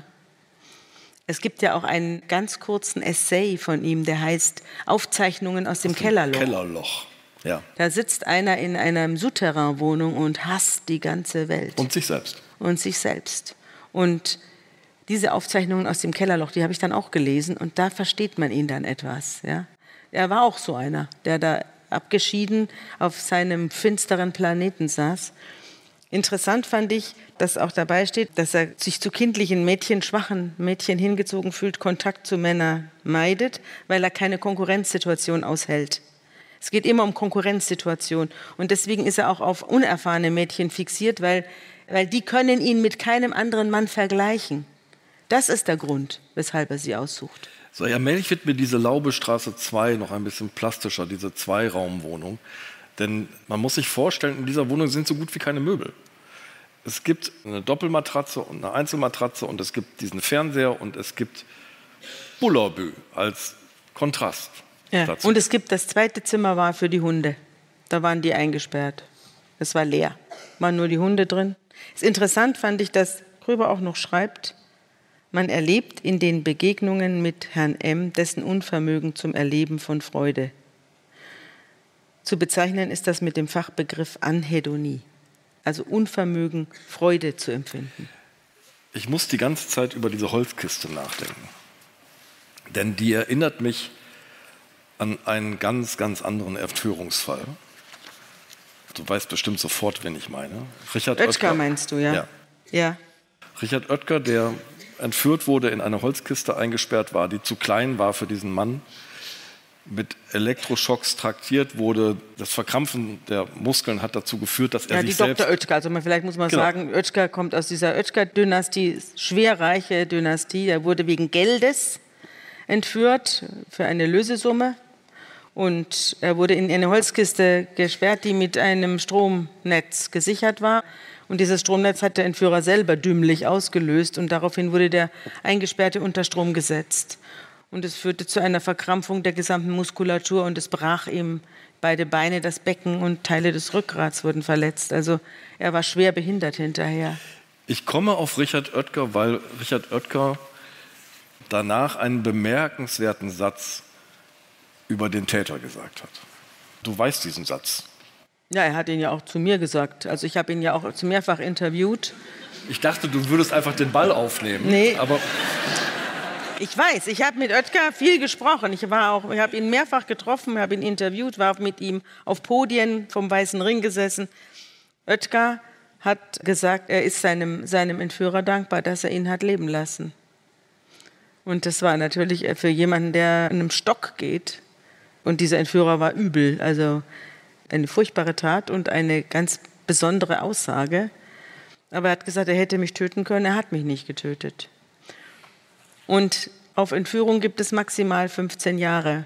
Es gibt ja auch einen ganz kurzen Essay von ihm, der heißt Aufzeichnungen aus dem Kellerloch. Kellerloch. Ja. Da sitzt einer in einer Souterrain-Wohnung und hasst die ganze Welt. Und sich selbst. Und sich selbst. Und diese Aufzeichnungen aus dem Kellerloch, die habe ich dann auch gelesen und da versteht man ihn dann etwas. Ja? Er war auch so einer, der da abgeschieden auf seinem finsteren Planeten saß. Interessant fand ich, dass auch dabei steht, dass er sich zu kindlichen Mädchen, schwachen Mädchen hingezogen fühlt, Kontakt zu Männern meidet, weil er keine Konkurrenzsituation aushält. Es geht immer um Konkurrenzsituation und deswegen ist er auch auf unerfahrene Mädchen fixiert, weil, weil die können ihn mit keinem anderen Mann vergleichen. Das ist der Grund, weshalb er sie aussucht. So, ja, allmählich wird mir diese Laubestraße zwei noch ein bisschen plastischer, diese Zweiraumwohnung. Denn man muss sich vorstellen, in dieser Wohnung sind so gut wie keine Möbel. Es gibt eine Doppelmatratze und eine Einzelmatratze und es gibt diesen Fernseher und es gibt Bullabü als Kontrast Ja. dazu. Und es gibt, das zweite Zimmer war für die Hunde. Da waren die eingesperrt. Es war leer. Waren nur die Hunde drin. Es ist interessant, fand ich, dass Kröber auch noch schreibt, man erlebt in den Begegnungen mit Herrn M. dessen Unvermögen zum Erleben von Freude. Zu bezeichnen ist das mit dem Fachbegriff Anhedonie, also Unvermögen, Freude zu empfinden. Ich muss die ganze Zeit über diese Holzkiste nachdenken. Denn die erinnert mich an einen ganz, ganz anderen Entführungsfall. Du weißt bestimmt sofort, wen ich meine. Richard Oetker, Oetker meinst du, ja? Ja. Ja. Richard Oetker, der entführt wurde, in eine Holzkiste eingesperrt war, die zu klein war für diesen Mann, mit Elektroschocks traktiert wurde. Das Verkrampfen der Muskeln hat dazu geführt, dass er Ja, sich die selbst... Doktor Oetker, also man, vielleicht muss man Genau. sagen, Oetker kommt aus dieser Oetker-Dynastie, schwerreiche Dynastie. Er wurde wegen Geldes entführt für eine Lösesumme und er wurde in eine Holzkiste gesperrt, die mit einem Stromnetz gesichert war. Und dieses Stromnetz hat der Entführer selber dümmlich ausgelöst und daraufhin wurde der Eingesperrte unter Strom gesetzt. Und es führte zu einer Verkrampfung der gesamten Muskulatur und es brach ihm beide Beine, das Becken und Teile des Rückgrats wurden verletzt. Also er war schwer behindert hinterher. Ich komme auf Richard Oetker, weil Richard Oetker danach einen bemerkenswerten Satz über den Täter gesagt hat. Du weißt diesen Satz. Ja, er hat ihn ja auch zu mir gesagt. Also ich habe ihn ja auch zu mehrfach interviewt. Ich dachte, du würdest einfach den Ball aufnehmen. Nee. Aber Ich weiß, ich habe mit Oetker viel gesprochen. Ich war auch, ich habe ihn mehrfach getroffen, habe ihn interviewt, war mit ihm auf Podien vom Weißen Ring gesessen. Oetker hat gesagt, er ist seinem, seinem Entführer dankbar, dass er ihn hat leben lassen. Und das war natürlich für jemanden, der an einem Stock geht. Und dieser Entführer war übel, also eine furchtbare Tat und eine ganz besondere Aussage. Aber er hat gesagt, er hätte mich töten können, er hat mich nicht getötet. Und auf Entführung gibt es maximal fünfzehn Jahre.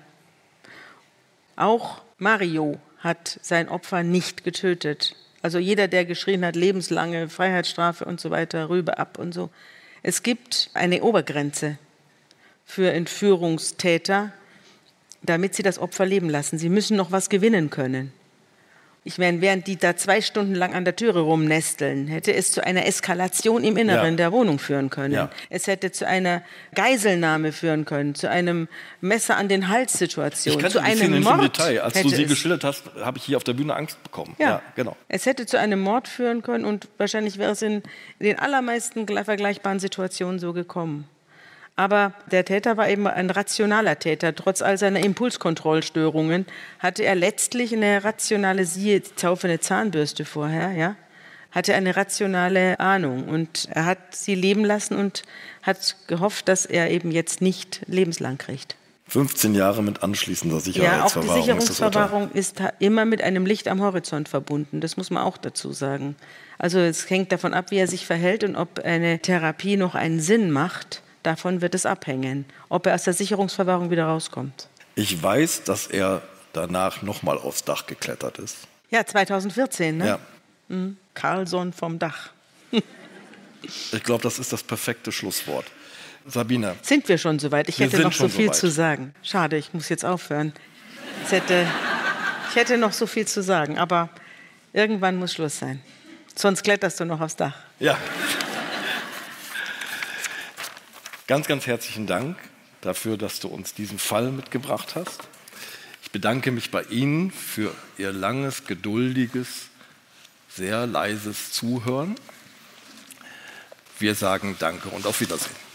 Auch Mario hat sein Opfer nicht getötet. Also jeder, der geschrien hat, lebenslange Freiheitsstrafe und so weiter, Rübe ab und so. Es gibt eine Obergrenze für Entführungstäter, damit sie das Opfer leben lassen. Sie müssen noch was gewinnen können. Ich meine, während die da zwei Stunden lang an der Türe rumnesteln, hätte es zu einer Eskalation im Inneren Ja. der Wohnung führen können. Ja. Es hätte zu einer Geiselnahme führen können, zu einem Messer an den Hals-Situation, ich kannte zu die Szene einem nicht im Mord. Detail. Als du hätte sie es- geschildert hast, habe ich hier auf der Bühne Angst bekommen. Ja. genau. Es hätte zu einem Mord führen können und wahrscheinlich wäre es in den allermeisten gle- vergleichbaren Situationen so gekommen. Aber der Täter war eben ein rationaler Täter. Trotz all seiner Impulskontrollstörungen hatte er letztlich eine rationale, siehe, taufe eine Zahnbürste vorher, ja, hatte eine rationale Ahnung. Und er hat sie leben lassen und hat gehofft, dass er eben jetzt nicht lebenslang kriegt. fünfzehn Jahre mit anschließender Ja, auch die Sicherheitsverwahrung. Sicherungsverwahrung ist ha- immer mit einem Licht am Horizont verbunden. Das muss man auch dazu sagen. Also es hängt davon ab, wie er sich verhält und ob eine Therapie noch einen Sinn macht. Davon wird es abhängen, ob er aus der Sicherungsverwahrung wieder rauskommt. Ich weiß, dass er danach nochmal aufs Dach geklettert ist. Ja, zweitausendvierzehn, ne? Ja. Mhm. Carlson vom Dach. Ich glaube, das ist das perfekte Schlusswort. Sabine, Sind wir schon soweit? Ich Wir hätte sind noch so schon viel soweit. zu sagen. Schade, ich muss jetzt aufhören. Ich hätte, ich hätte noch so viel zu sagen, aber irgendwann muss Schluss sein. Sonst kletterst du noch aufs Dach. ja. Ganz, ganz herzlichen Dank dafür, dass du uns diesen Fall mitgebracht hast. Ich bedanke mich bei Ihnen für Ihr langes, geduldiges, sehr leises Zuhören. Wir sagen Danke und auf Wiedersehen.